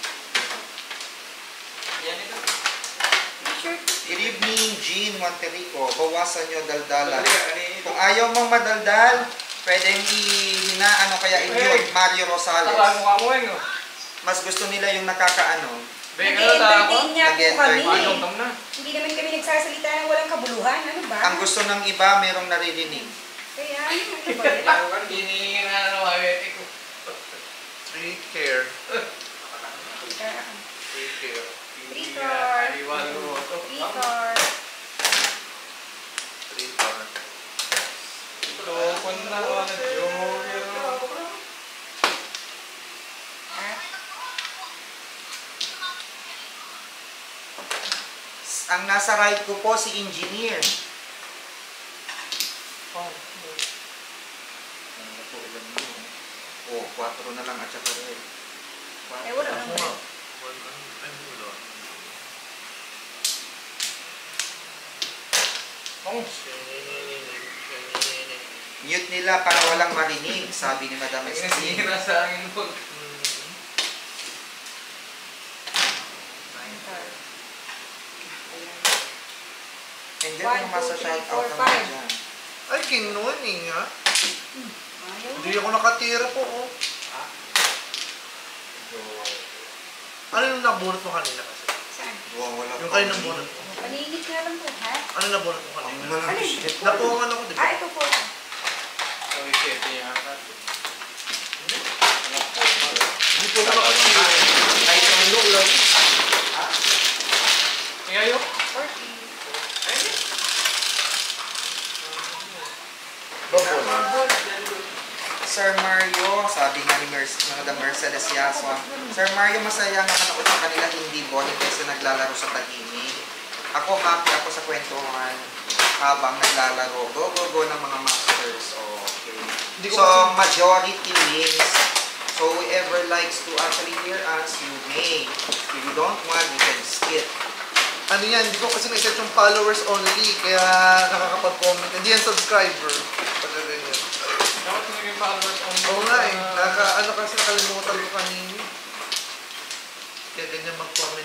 Yan ito. T-shirt. good evening, Jean Monterico. Bawasan nyo daldalan. Kung ayaw mong madaldal, pwedeng ano kaya i-mute Mario Tara Rosales. mo ka mo eh. Mas gusto nila yung nakakaano. Nag-entertain niya po kami. Anong tam na? Hindi naman kami nagsasalita ng walang kabuluhan. Ano ba? Ang gusto ng iba, merong naririnig. Kaya, ano ba yan? Ako kan hindi na ano ay ko. Free care. Tritor. Iwan mo to. Tritor. Free car. Ito ko Panlawan na Joker. Ang nasa right ko po si Engineer. Oh, Ano po, ilan yun? Oh, 4 na lang at saka red. Eh, wala nang red. Mute nila para walang marinig, sabi ni Madam Estine. Nasira sa akin po. And then, 1, yung masa 2, 3, shout out 4, naman 5. dyan. ay, kinuning ha. Ayaw Hindi ako nakatira po. Oh. Ano yung nabunot mo kanina kasi? Saan? Wala Yung kayo nabunot mo. Paninit nga lang po, ha? Ano nabunot mo kanina? Alin? Napuwangan ako, di ba? Ah, ito po. Sabi siya, ito yung akat. Hindi po ako nakatira. Kahit ang look lang. Ngayo? 40. Bubble. Sir Mario, sabi nga ni Madam Mercedes Yaswa, Sir Mario, masaya nga manood sa kanila hindi boring kasi naglalaro sa tahimik. Ako happy ako sa kwentuhan habang naglalaro. Go, go, go ng mga masters. Okay. Hindi ko So, kasi- majority wins. So, whoever likes to actually hear us, you may. If you don't want, you can skip. Ano yan, hindi ko kasi na-set yung followers only, kaya nakakapag-comment. Hindi yan subscriber. Pagka ganyan. Dapat naging followers on. Oo nga eh, ano kasi nakalimutan ko kanina. Kaya ganyan mag-comment.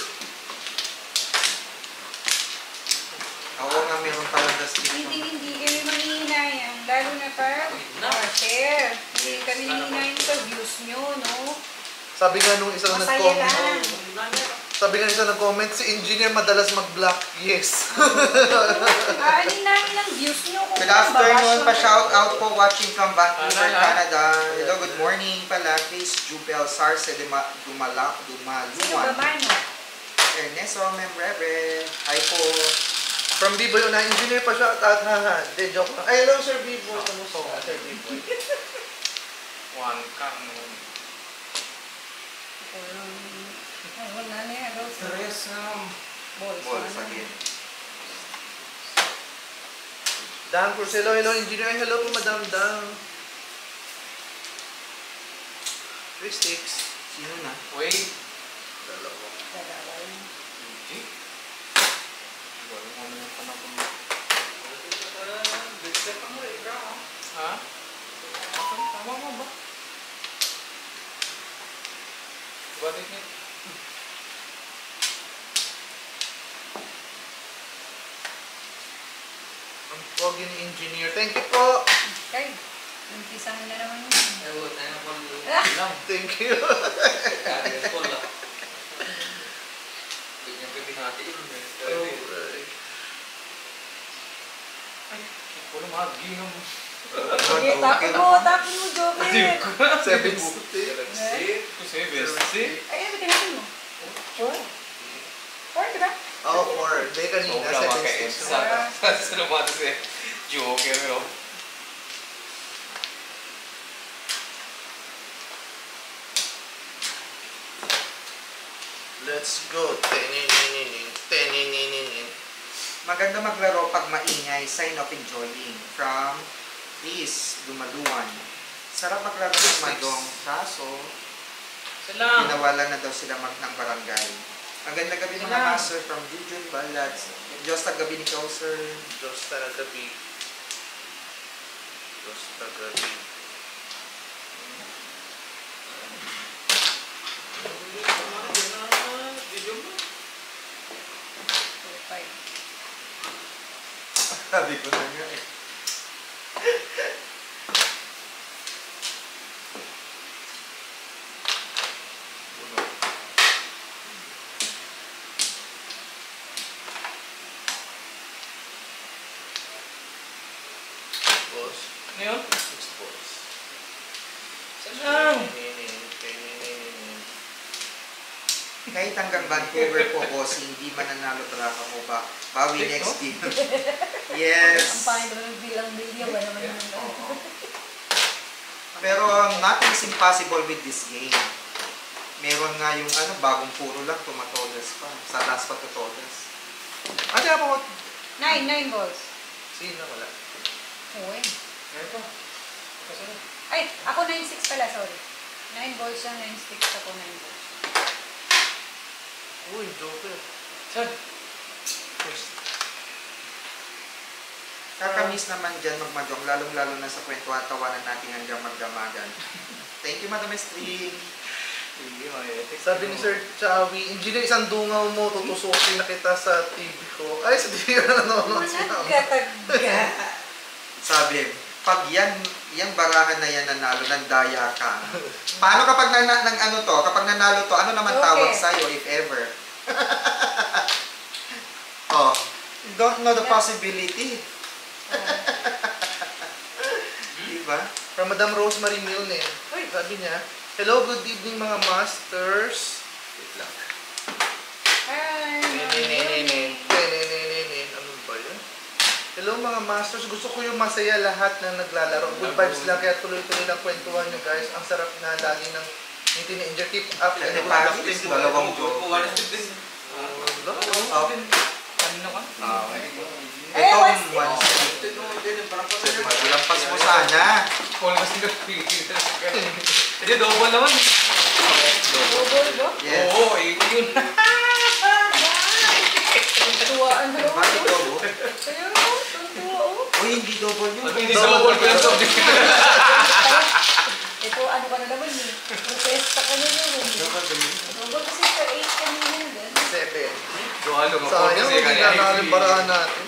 Ako nga meron pala na skip. Hindi kami manghihinayang. Lalo na pa, share. Hindi kami hihinayan sa views nyo, no? Sabi nga nung isa na Masaya nag-comment, lang. si engineer madalas mag-block. Yes. Aanin namin ang views nyo. Kung Good afternoon, babash pa-shout out po watching from Vancouver, Hello. Canada. Hello, good morning pala. Chris Jubel Sarce Sino ba Dumaluan. man? Ernesto Membreve. Hi po. From Biboy, na engineer pa siya at haha. De, joke lang. Ay, hello Sir Biboy. Kamusta? Sir Biboy. One ka, no? Ay, wala na yan. Rose. Tres, Boys. Balls wala na. again. Dan Curselo, hello engineer. Ay, hello po Madam Dang. 3 sticks. Sino na? Wait. Dalawa. Dalawa yun. Hindi. Wala mo naman pa na kung... Ha? Tama mo ba? Balik niya. Ang pogi ni engineer. Thank you po. Okay. Umpisa mo na naman yun. Ewan, tayo na pang lang. Thank you. Kaya ko lang. Hindi niya pipinatiin. Alright. Ay, wala mag-ginam. Sige, tapon mo, Joker. 7 sticks. Ay, ano tinatin mo? Four. Four, di ba? Oh, 4. Hindi kanina. 7 sticks. Sa lumata si Joker, no? Let's go. Tenininin. Tenininin. Maganda maglaro pag maingay. Sign of enjoying. From Liz Dumaluan. Sarap maglaro ng magong. Kaso, Salang. pinawalan na daw sila ng barangay. Maganda gabi mga Salam. master from Jujun Balads. Diyos na gabi ni Kauser. Diyos talaga gabi. Diyos talaga gabi. Four, five. Sabi ko na nga eh. Boss. Ano yun? 6 balls. Salang. Tenininin. Kahit hanggang Vancouver po, boss, hindi mananalo talaga mo ba? Bawi Six, next no? game. Ang Yes. pangit naman ng bilang bilya ba naman yun? Oo. Pero nothing is impossible with this game. Meron nga yung bagong puro lang, tumatodas pa. Sa last pa tutodas. Ate ako, 9 balls. sino wala? Uy. Ito. Ay, ako 9-6 pala, sorry. 9 balls siya, 9 sticks ako, 9 balls. Uy, joker. Saan? First. Kakamiss naman dyan magmajong, lalong-lalo na sa kwentuhan-tawanan natin hanggang magdamagan. Thank you, Madam Estring. Hindi, may Sabi ni Sir Chawi, engineer, isang dungaw mo, tutusukin na kita sa TV ko. Ay, sa TV na nanonood siya. Managkatagga. Sabi, pag yan barahan na yan nanalo, nagdaya ka. Paano kapag kapag nanalo to, ano naman tawag Okay. sa'yo, if ever? Oh, you don't know the possibility. Diba? From Madam Rosemary Milne. Uy. Sabi niya, hello, good evening mga masters. Wait lang. Hi. Ano ba yun? Hello mga masters, gusto ko yung masaya lahat na naglalaro. Good vibes lang, kaya tuloy-tuloy lang kwentuhan nyo guys. Ang sarap na lagi ng ngiti na India. Keep up and Ate productive. Paris, dalawang joke. Kanina ka? Eh, what's Itong this? one, lampas mo sana. Call kasi ka. Hindi, double naman. Double ba? Yes. Oo, yun. Tuntuaan na ako. Bakit double? Kaya ako, tuntua ako. Uy, hindi double yun. Hindi double pero sabi. Ito, ano ka na naman eh. Protesta ka na yun. Double kasi sa 8 kanina din. 7. Dualo nga. Sayang, hindi na nalimbaraan natin.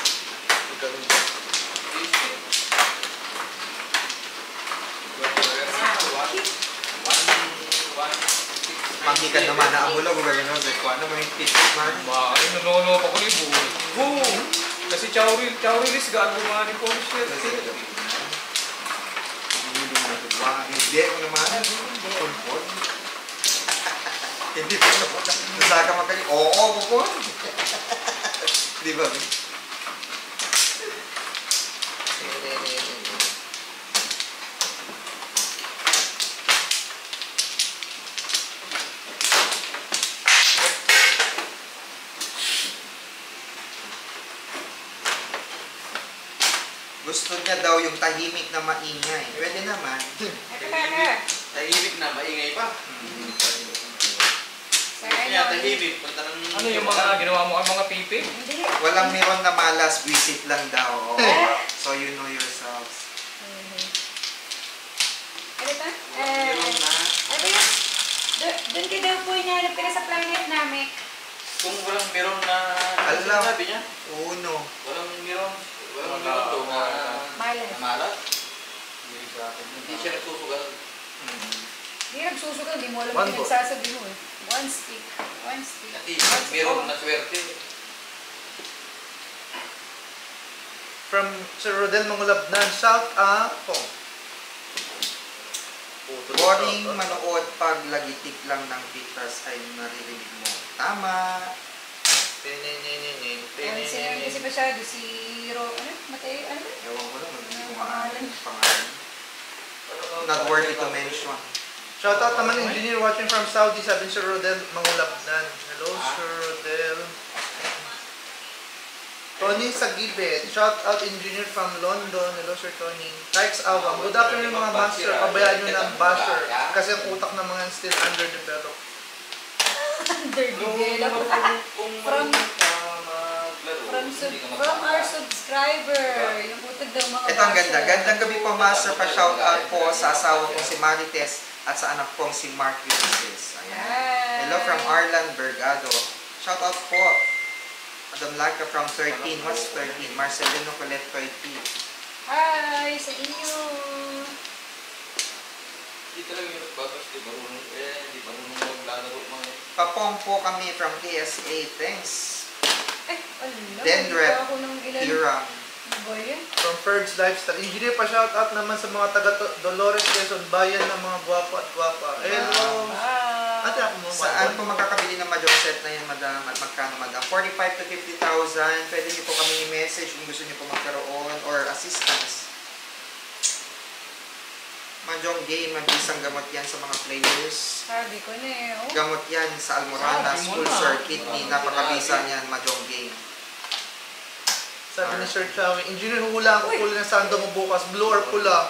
Manggikan naman na ang ulo, gagawin ano mo yung titik man. Bakit nanono pa ko libo? Oo. Kasi Chowrilis gago mga ni Paul shit. Hindi ko naman. Pulpon. Hindi ko naman. Nasa ka makalit. Oo, pulpon. Di ba? Gusto niya daw yung tahimik na maingay. Pwede naman. Tahimik na, maingay pa. Sir, Kaya ano? tahimik, punta ng... Ano yung mga ginawa mo ang mga pipi? Hindi. Walang meron na malas, visit lang daw. So you know yourselves. Ano ito? Meron na. Ano yun? Doon ka daw po hinahanap ka sa planet namin. Kung walang meron na... Alam. Sabi niya, Uno. walang meron to na... Malas. Na malat. Hindi siya nagsusugal. Hindi nagsusugal, hindi mo alam One yung ball. nagsasabi mo eh. One stick. One stick. At least, meron na swerte. From Sir Rodel Mangulabnan, shout out po. Boring manood pag lagitik lang ng pitas ay naririnig mo. Tama. Ang singer kasi masyado si Mateo, ano ba? Ewan ko lang, hindi ko maalam. Pangalan. Not worthy to mention. Shout out naman engineer watching from Saudi, sabi ni Sir Rodel Mangulabnan. Hello Sir Rodel. Tony Sagibet, shout out engineer from London. Hello Sir Tony. Tykes Awang, good afternoon mga master. Pabayaan nyo ng basher kasi ang utak ng mga still underdeveloped. Underdeveloped. From our subscriber. Yung utag daw mga Ito ang ganda. Gandang gabi po, Master. Pa-shout out po sa asawa kong si Marites at sa anak kong si Mark Willis. Ayan. Hello from Arlan Bergado. Shout out po. Madam Laika from 13. What's 13? Marcelino Colette 13. Hi sa inyo. Hindi talaga yung nagbagas, di marunong. Hindi marunong maglalaro mga... Papong po kami from KSA. Thanks. Ay, alam. Dendret. Ako ng ilan. Hiram. Ano ba yan? From Ferg's Lifestyle. Engineer pa shout out naman sa mga taga Dolores Quezon, bayan ng mga guwapo at guwapa. Hello. Ate ako mo. Saan po makakabili ng mahjong set na yan, madam? At magkano, madam? 45 to 50,000. Pwede niyo po kami i-message kung gusto niyo po magkaroon or assistance. Mahjong game, mabisang gamot yan sa mga players. Sabi ko na eh. Oh. Gamot yan sa Almoranas, Sabi mo full na. circuit ni napakabisa niyan, Mahjong game. Sabi ni Sir Chowie, engineer, hulaan ko kulay ng sando mo bukas, blue or pula.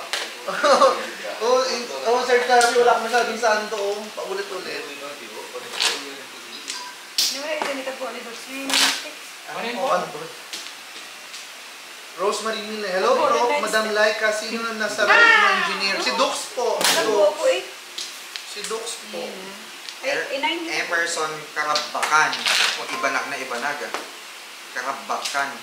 Sir Chowie, wala ka masyadong sando, paulit-ulit. Wala, ito nito po ni Dr. Ano yun? Ano ba? Rosemary Mille, hello bro, Madam Laika, sino na nasa right mo engineer? Si Dux po. Nagbuo ko eh. Si Dux po. Ay, inahin niyo. Emerson Karabakan. O Ibanag na Ibanaga. Karabakan.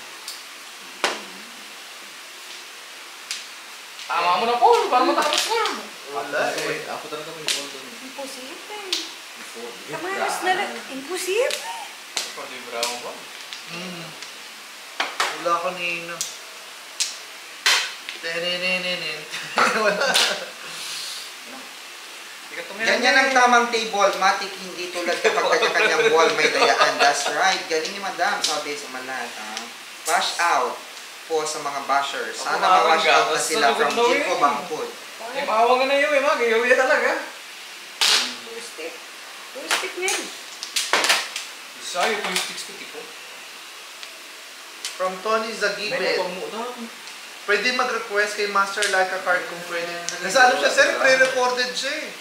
Tama mo na, Paul. Para matapos na. Wala eh. Ako talaga may phone doon. Imposible. Before. Kamalas na lang. Imposible. Pwede bravo ba? Wala ko nino. Tenenenenen. Wala. Ganyan ang tamang table. Matik hindi tulad kapag kanya-kanyang wall may dayaan. That's right. Galing ni Madam. Sabi sa malat. Bash out po sa mga bashers. Sana ma-wash out na sila from Chico Bangkod. Eh, maawa nga na yun eh, mag. Iuwi talaga. Two-step. Two-step nga yun. Sayo ko yung sticks ko, tipo. From Tony Zagibet. Pwede mag-request kay Master Like a Card kung pwede. Nasa ano siya, sir? Pre-recorded siya eh.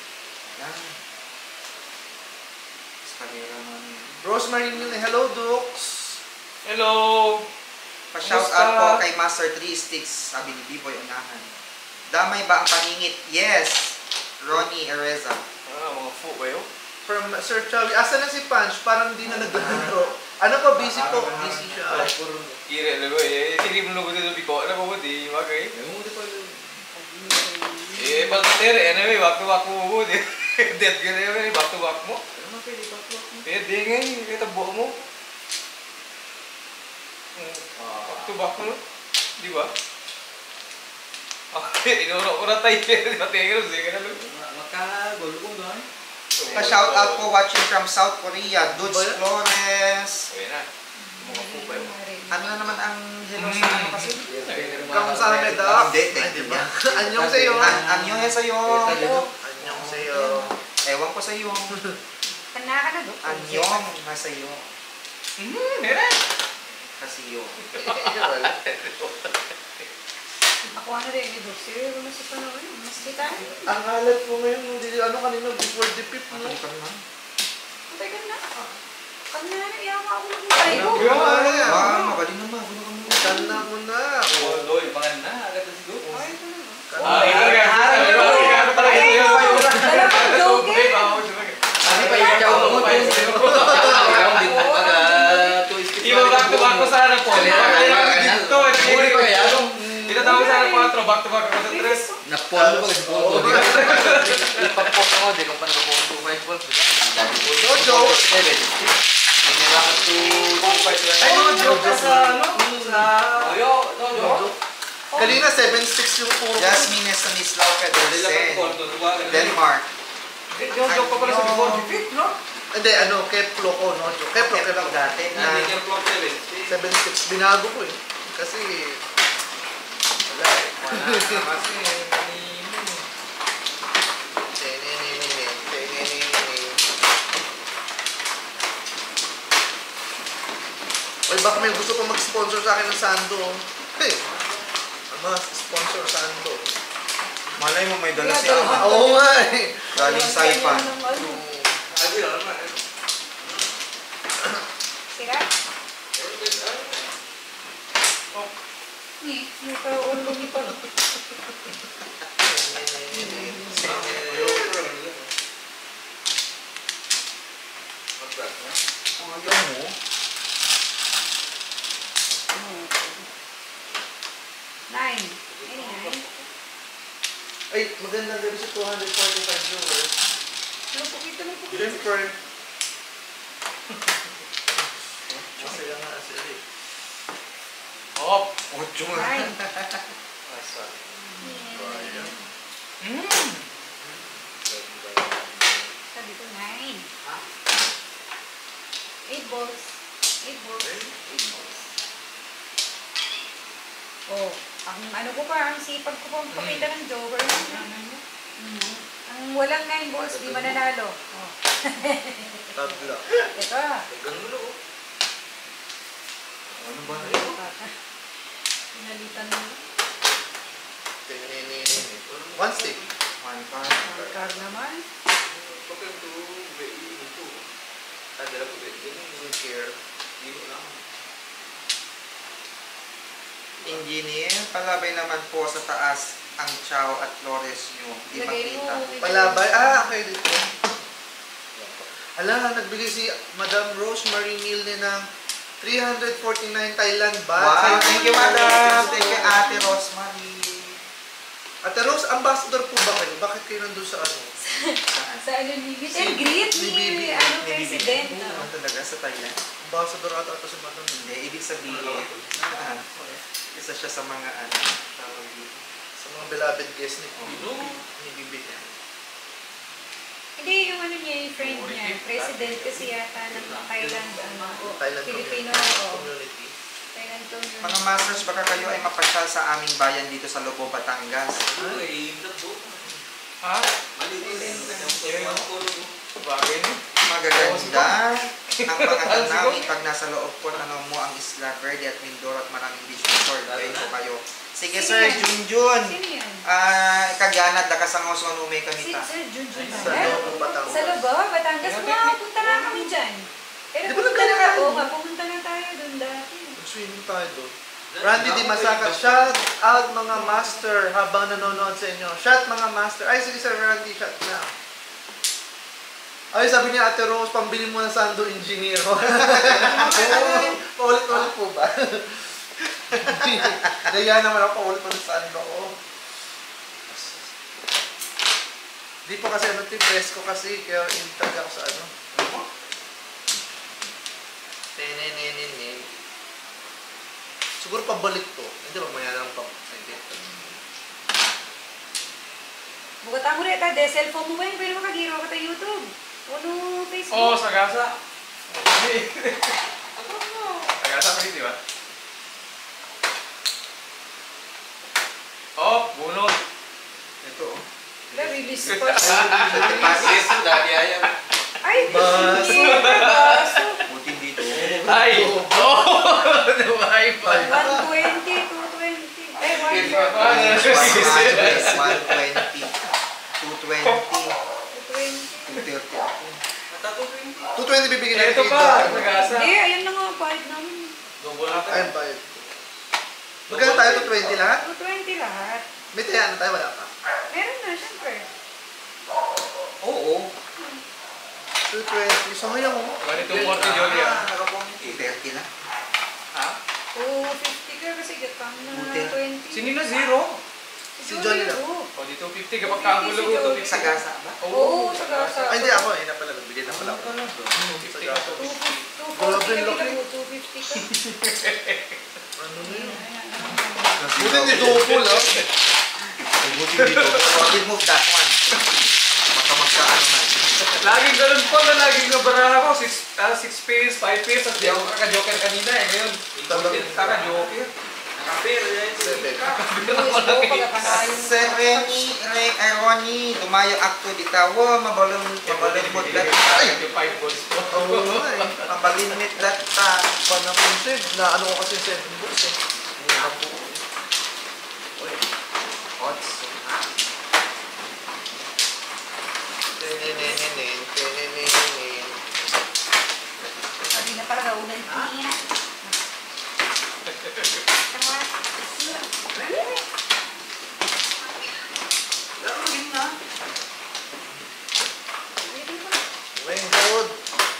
Rosemary Mille, hello Dux. Hello! Pa-shout out po kay Master 3 Sticks, sabi ni B-Boy Unahan. Damay ba ang paningit? Yes! Ronnie Ereza. Mga fo ba yun? From Sir Chowie, asa na si Punch? Parang di na nagdodoro. Ano pa, busy po? Busy siya. Kira, alam mo eh. Sige mo lugo dito, biko. Alam mo, di magay. Eh, pagkatere, ano eh, back to mo. Dead ka na yun, back to back mo. Eh, di nga eh, tabo mo. Back to back mo, di ba? Okay, inuro-ura tayo. Matingin, sige na lang. Makagol ko doon. Pa-shout out po watching from South Korea, Dudes Flores. Okay na. Mga po ba yun? Ano na naman ang hello sa ano kasi? Kamsahamnida. Hindi, Ay, thank di you. ba? Anyong sa'yo. Anyong sa'yo. Anyong sa'yo. Ewan ko sa'yo. Kana ka na, Dok. Anyong na sa'yo. Meron. Kasiyo. Ako ano rin ni Dok. Sir, mas ito na ano. Mas kita. Ang alat mo ngayon, ano kanina, before the fifth, no? Matulog ka naman. Patay ka na. Kanina na, iyawa ako ng tayo. Magaling naman. Gulo ka muna. Kanda mo na. Although, yung pangan na, agad na siguro. Ay, ito na. Ah, ikaw ka. Wala kang joke eh. Sabi pa yung chow mo. Iba back to back ko sana po. Dito, Uri pa kaya? dito tawag sana 4, back to back ako sa 3. Napol mo kasi po. Ipapok ako, di kung paano ko po 5 volts. Jojo. 7. Kailangan to 2.5. Ay, no joke ka sa ano? Sa... Jojo. Kanina, 7.6 yung puro. Jasmine Stanislaw Pedersen. Denmark. Joke ka pala sa before the fifth, no? Hindi, ano, Keplo ko, no? Keplo Dati na 7.6. Binago ko eh. Kasi, wala eh. Oy, baka may gusto pa mag-sponsor sa akin ng Sando. Hey, ano, sponsor Sando. malay mo may dala si Yeah, Ama. Oo nga eh. Galing Saipan. Sira? May pa-ulo ni pa. Ang ayaw mo. Nine. Any nine? Ay, magandang gabi sa 245 viewers. Lupukito. Siyempre. Masaya nga sila eh. Oh! 8 nga. Nine. Sabi ko nine. 8 balls. 8 balls. 8 balls. Oh, ang ano ko pa, ang sipag ko pa pakita ng joker. Ang walang 9 balls, di mananalo. Oh. Tabla. Ito. Ganun oh. Ano ba na yun? Pinalitan mo. One stick. One pa. Card naman. Pagka ito, ito. Dala ko ito. Ganun care. Hindi ko lang. Engineer, palabay naman po sa taas ang Chow at Flores nyo. Di Lagay mo. makita. Palabay. Okay, dito. Hala, nagbigay si Madam Rosemary Milne ng 349 Thailand baht. Wow, thank you, madam. Thank you, Ate Rosemary. Ate Rose, ambassador po ba kayo? Bakit kayo nandun sa ano? Sa ano ni Meet and Greet ni ni Bibi. ano Ni Bibi. president. Oo, talaga sa Thailand. Ambassador ata sa Madam. Hindi, ibig sabihin, isa siya sa mga tawag dito. Sa mga beloved guests ni Ni Bibi. Hindi, yung ano niya, yung friend niya, president kasi yata ng Thailand, Thailand Filipino, community. Thailand community. Mga masters, baka kayo ay mapasyal sa aming bayan dito sa Lobo, Batangas. Ay, ito. Ha? Malinis. Bagay niyo. Magaganda ang mga tanawin pag nasa loob po tanong mo ang Isla Verde at Mindoro at maraming beach resort. Gawin po kayo. Sige, Sino Sir yan? Junjun. Sino yan? Kaganad, nakasangos ano may kamita. Sir Junjun Sa ba? Lobo, Batangas. Sa Lobo, Batangas. Punta na kami dyan. Pero Di ba pumunta na nagkakaroon? ako, pumunta na tayo doon dati. Mag-swimming tayo doon. Randy Di Masaka, shout out mga master habang nanonood sa inyo. Shout mga master. Ay, sige Sir Randy, shout na. Ay, sabi niya Ate Rose, pambili mo ng Sando Engineer. Paulit-ulit po ba? Daya naman ako, paulit-ulit sa Sando ko. Di po kasi ano, presko kasi, kaya intag ako sa ano. Nenenenenin. Siguro pabalik to. Hindi ba maya lang pa. Bukata mo rin, de cellphone mo ba yun? Pero makagiro ka tayo YouTube. Ano, Facebook? Oo, sagasa. Sagasa pa rin, di ba? Oh, bunot. Ito, oh. Release pa. Pasis, dali ayan. Ay, Baso. hindi, baso. Buti dito. Ay! Oh! Wi-Fi. 120, 220. Ay, 140. 120. 220. 220. 230 ako. Natato ko yun. 220 bibigyan natin. Ito pa, sagasa. Hindi, ayan na nga, bayad namin. Double na Ayun pa yun. Magkano tayo? 220 lahat? 220 lahat. May tayaan na tayo, wala pa. Meron na, syempre. Oo. 220. So ngayon mo. Ganito 40 Jolly ah. 230 na. Ha? 250 ka kasi gatang na Buti. 20. Sino na zero? Si Johnny lang. Oo, O, dito 50 kapag kaangulo ko, 250. Sagasa ba? Oo, sagasa. Ay, hindi ako. Ayun na pala. Bigyan na pala ako. 250 ka to. 240 ka kita po, 250 ka. Ano na yun? Ayan. Buti hindi double ah. Buti dito. Remove that one. Baka magkaano na. Laging ganun po na laging nabara ako. 6 pairs, 5 pairs. At di ako kaka-joker kanina eh. Ngayon, kaka-joker. Nakapir, yan. Sereni, Ray, Irony, Dumayo Akto di Tawo, mabalong mo Ay! Yung 5 balls po. Oo nga eh. mabalimit data. Paano kung save? Na ano ko kasi 7 books eh. Odds. Tenenenenen, tenenenenen. Sabi na pala gaunan niya. Wayne Road.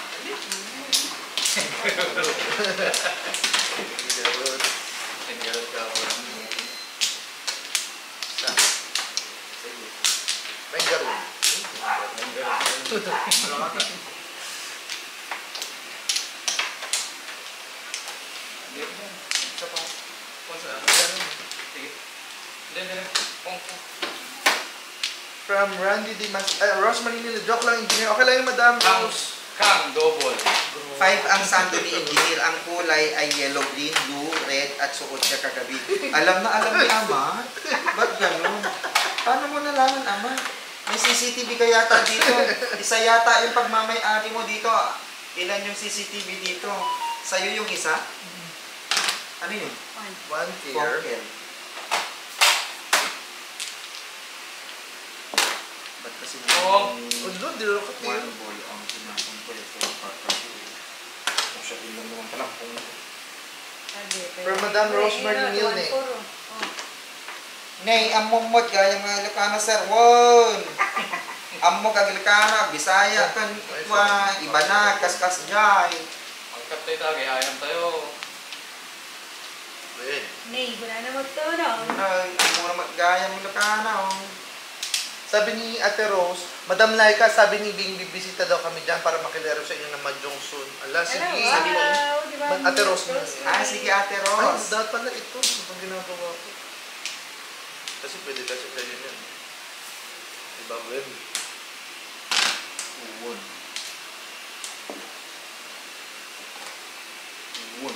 Wayne Road. Isa pa. Sige. Then, pong. From Randy Di Rosemary Miller. Joke lang, engineer. Okay lang yung Madam Rose. Kang double. 5 ang sando ni Engineer. Ang kulay ay yellow, green, blue, red, at suot niya kagabi. Alam na alam ni Ama. Ba't ganun? Paano mo nalaman, Ama? May CCTV ka yata dito. Isa yata yung pagmamay-ari mo dito. Ilan yung CCTV dito? Sa'yo yung isa? Ano yun? One tier. Fonkel. Ba't kasi Oo. Ulo, di rin ako tier. one boy ang sinasang ko yung kakakuli. Kung siya din lang naman palang kung For Madam Rosemary Neal, eh. Nay, amomot gaya mga Ilocano, sir. Won! Amo kag Ilocano, Bisaya kan ikwa, iba na, kaskas jay. Ang kaptay tayo, ayam tayo. Win. Nay, wala na magtunaw. Ay, amo na gaya mga Ilocano. Sabi ni Ate Rose, Madam Laika, sabi ni Bing, bibisita daw kami dyan para makilaro sa inyo ng Mahjong soon. Ala, sige. Sabi mo, Ate Rose mo. Ah, sige Ate Ay, Ros. dapat pala ito. Ang ginagawa ko. Kasi pwede kasi sa'yo yan. Diba, Win? Uwon. Uwon.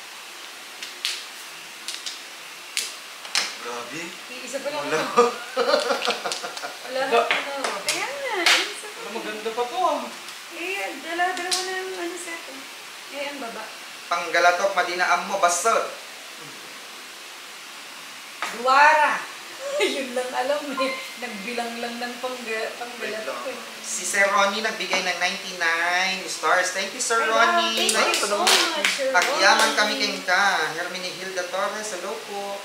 Grabe. Isa pa lang. Wala. Wala na. Kaya nga, isa pa. Ano maganda pa to ah. Eh, dala-dalawa na yung ano set. Eh, ang baba. Panggalatok madina amo basot. Duwara. Yun lang alam eh. Nagbilang lang ng panggalatok eh. Si Sir Ronnie nagbigay ng 99 stars. Thank you, Sir Ay, Ronnie. thank you so much, Sir Pagyaman Ronnie. kami keng ka. Hermine Hilda Torres, hello po.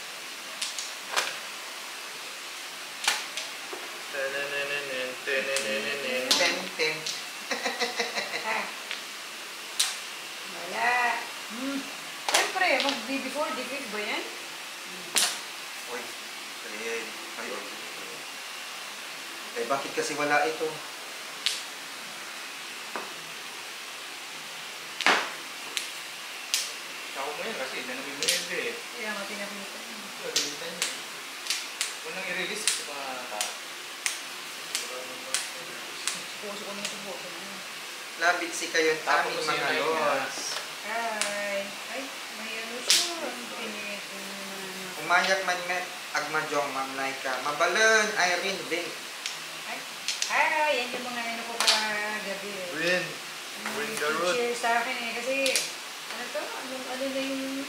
Ten, ten. Ah. Wala. Siyempre, mag-before defeat ba yan? Uy, ay, ay, bakit kasi wala ito? Tsaka mo yan kasi, hindi na bibili eh. Kaya nga pinakita. Gagalitan niya. Huwag nang i-release sa mga tao. Puso ko nito po. Labit si kayo Tapos aming yung mga line lods. Ay, may ano siya. Pinito naman. Umayak man met, agmadyong Ma'am Laika. Mabalon, Irene Vink. Ay, yan yung mga ano ko kagabi eh. Win. Win the road. Share sa akin eh. Kasi, ano to? Ano na yung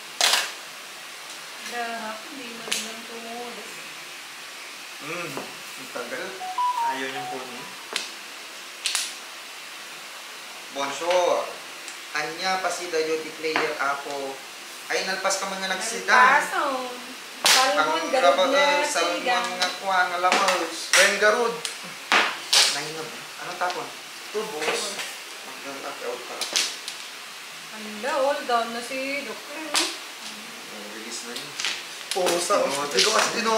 lahap? Hindi man lang tungod. Ang tagal. Ayaw niyong kunin. Bonjour. Anya pasida yung player ako. Ay, nalpas ka mga nagsidang. Nagpaso. Salmon, Ang garod kapag na salmon sigang. nga kuha nga lamals. Win Garud. Nahinog. Anong tapon? Two boss. Mag-out ka. Anda, all down na si Doktor, no? Release na yun. Pusa. Hindi ko kasi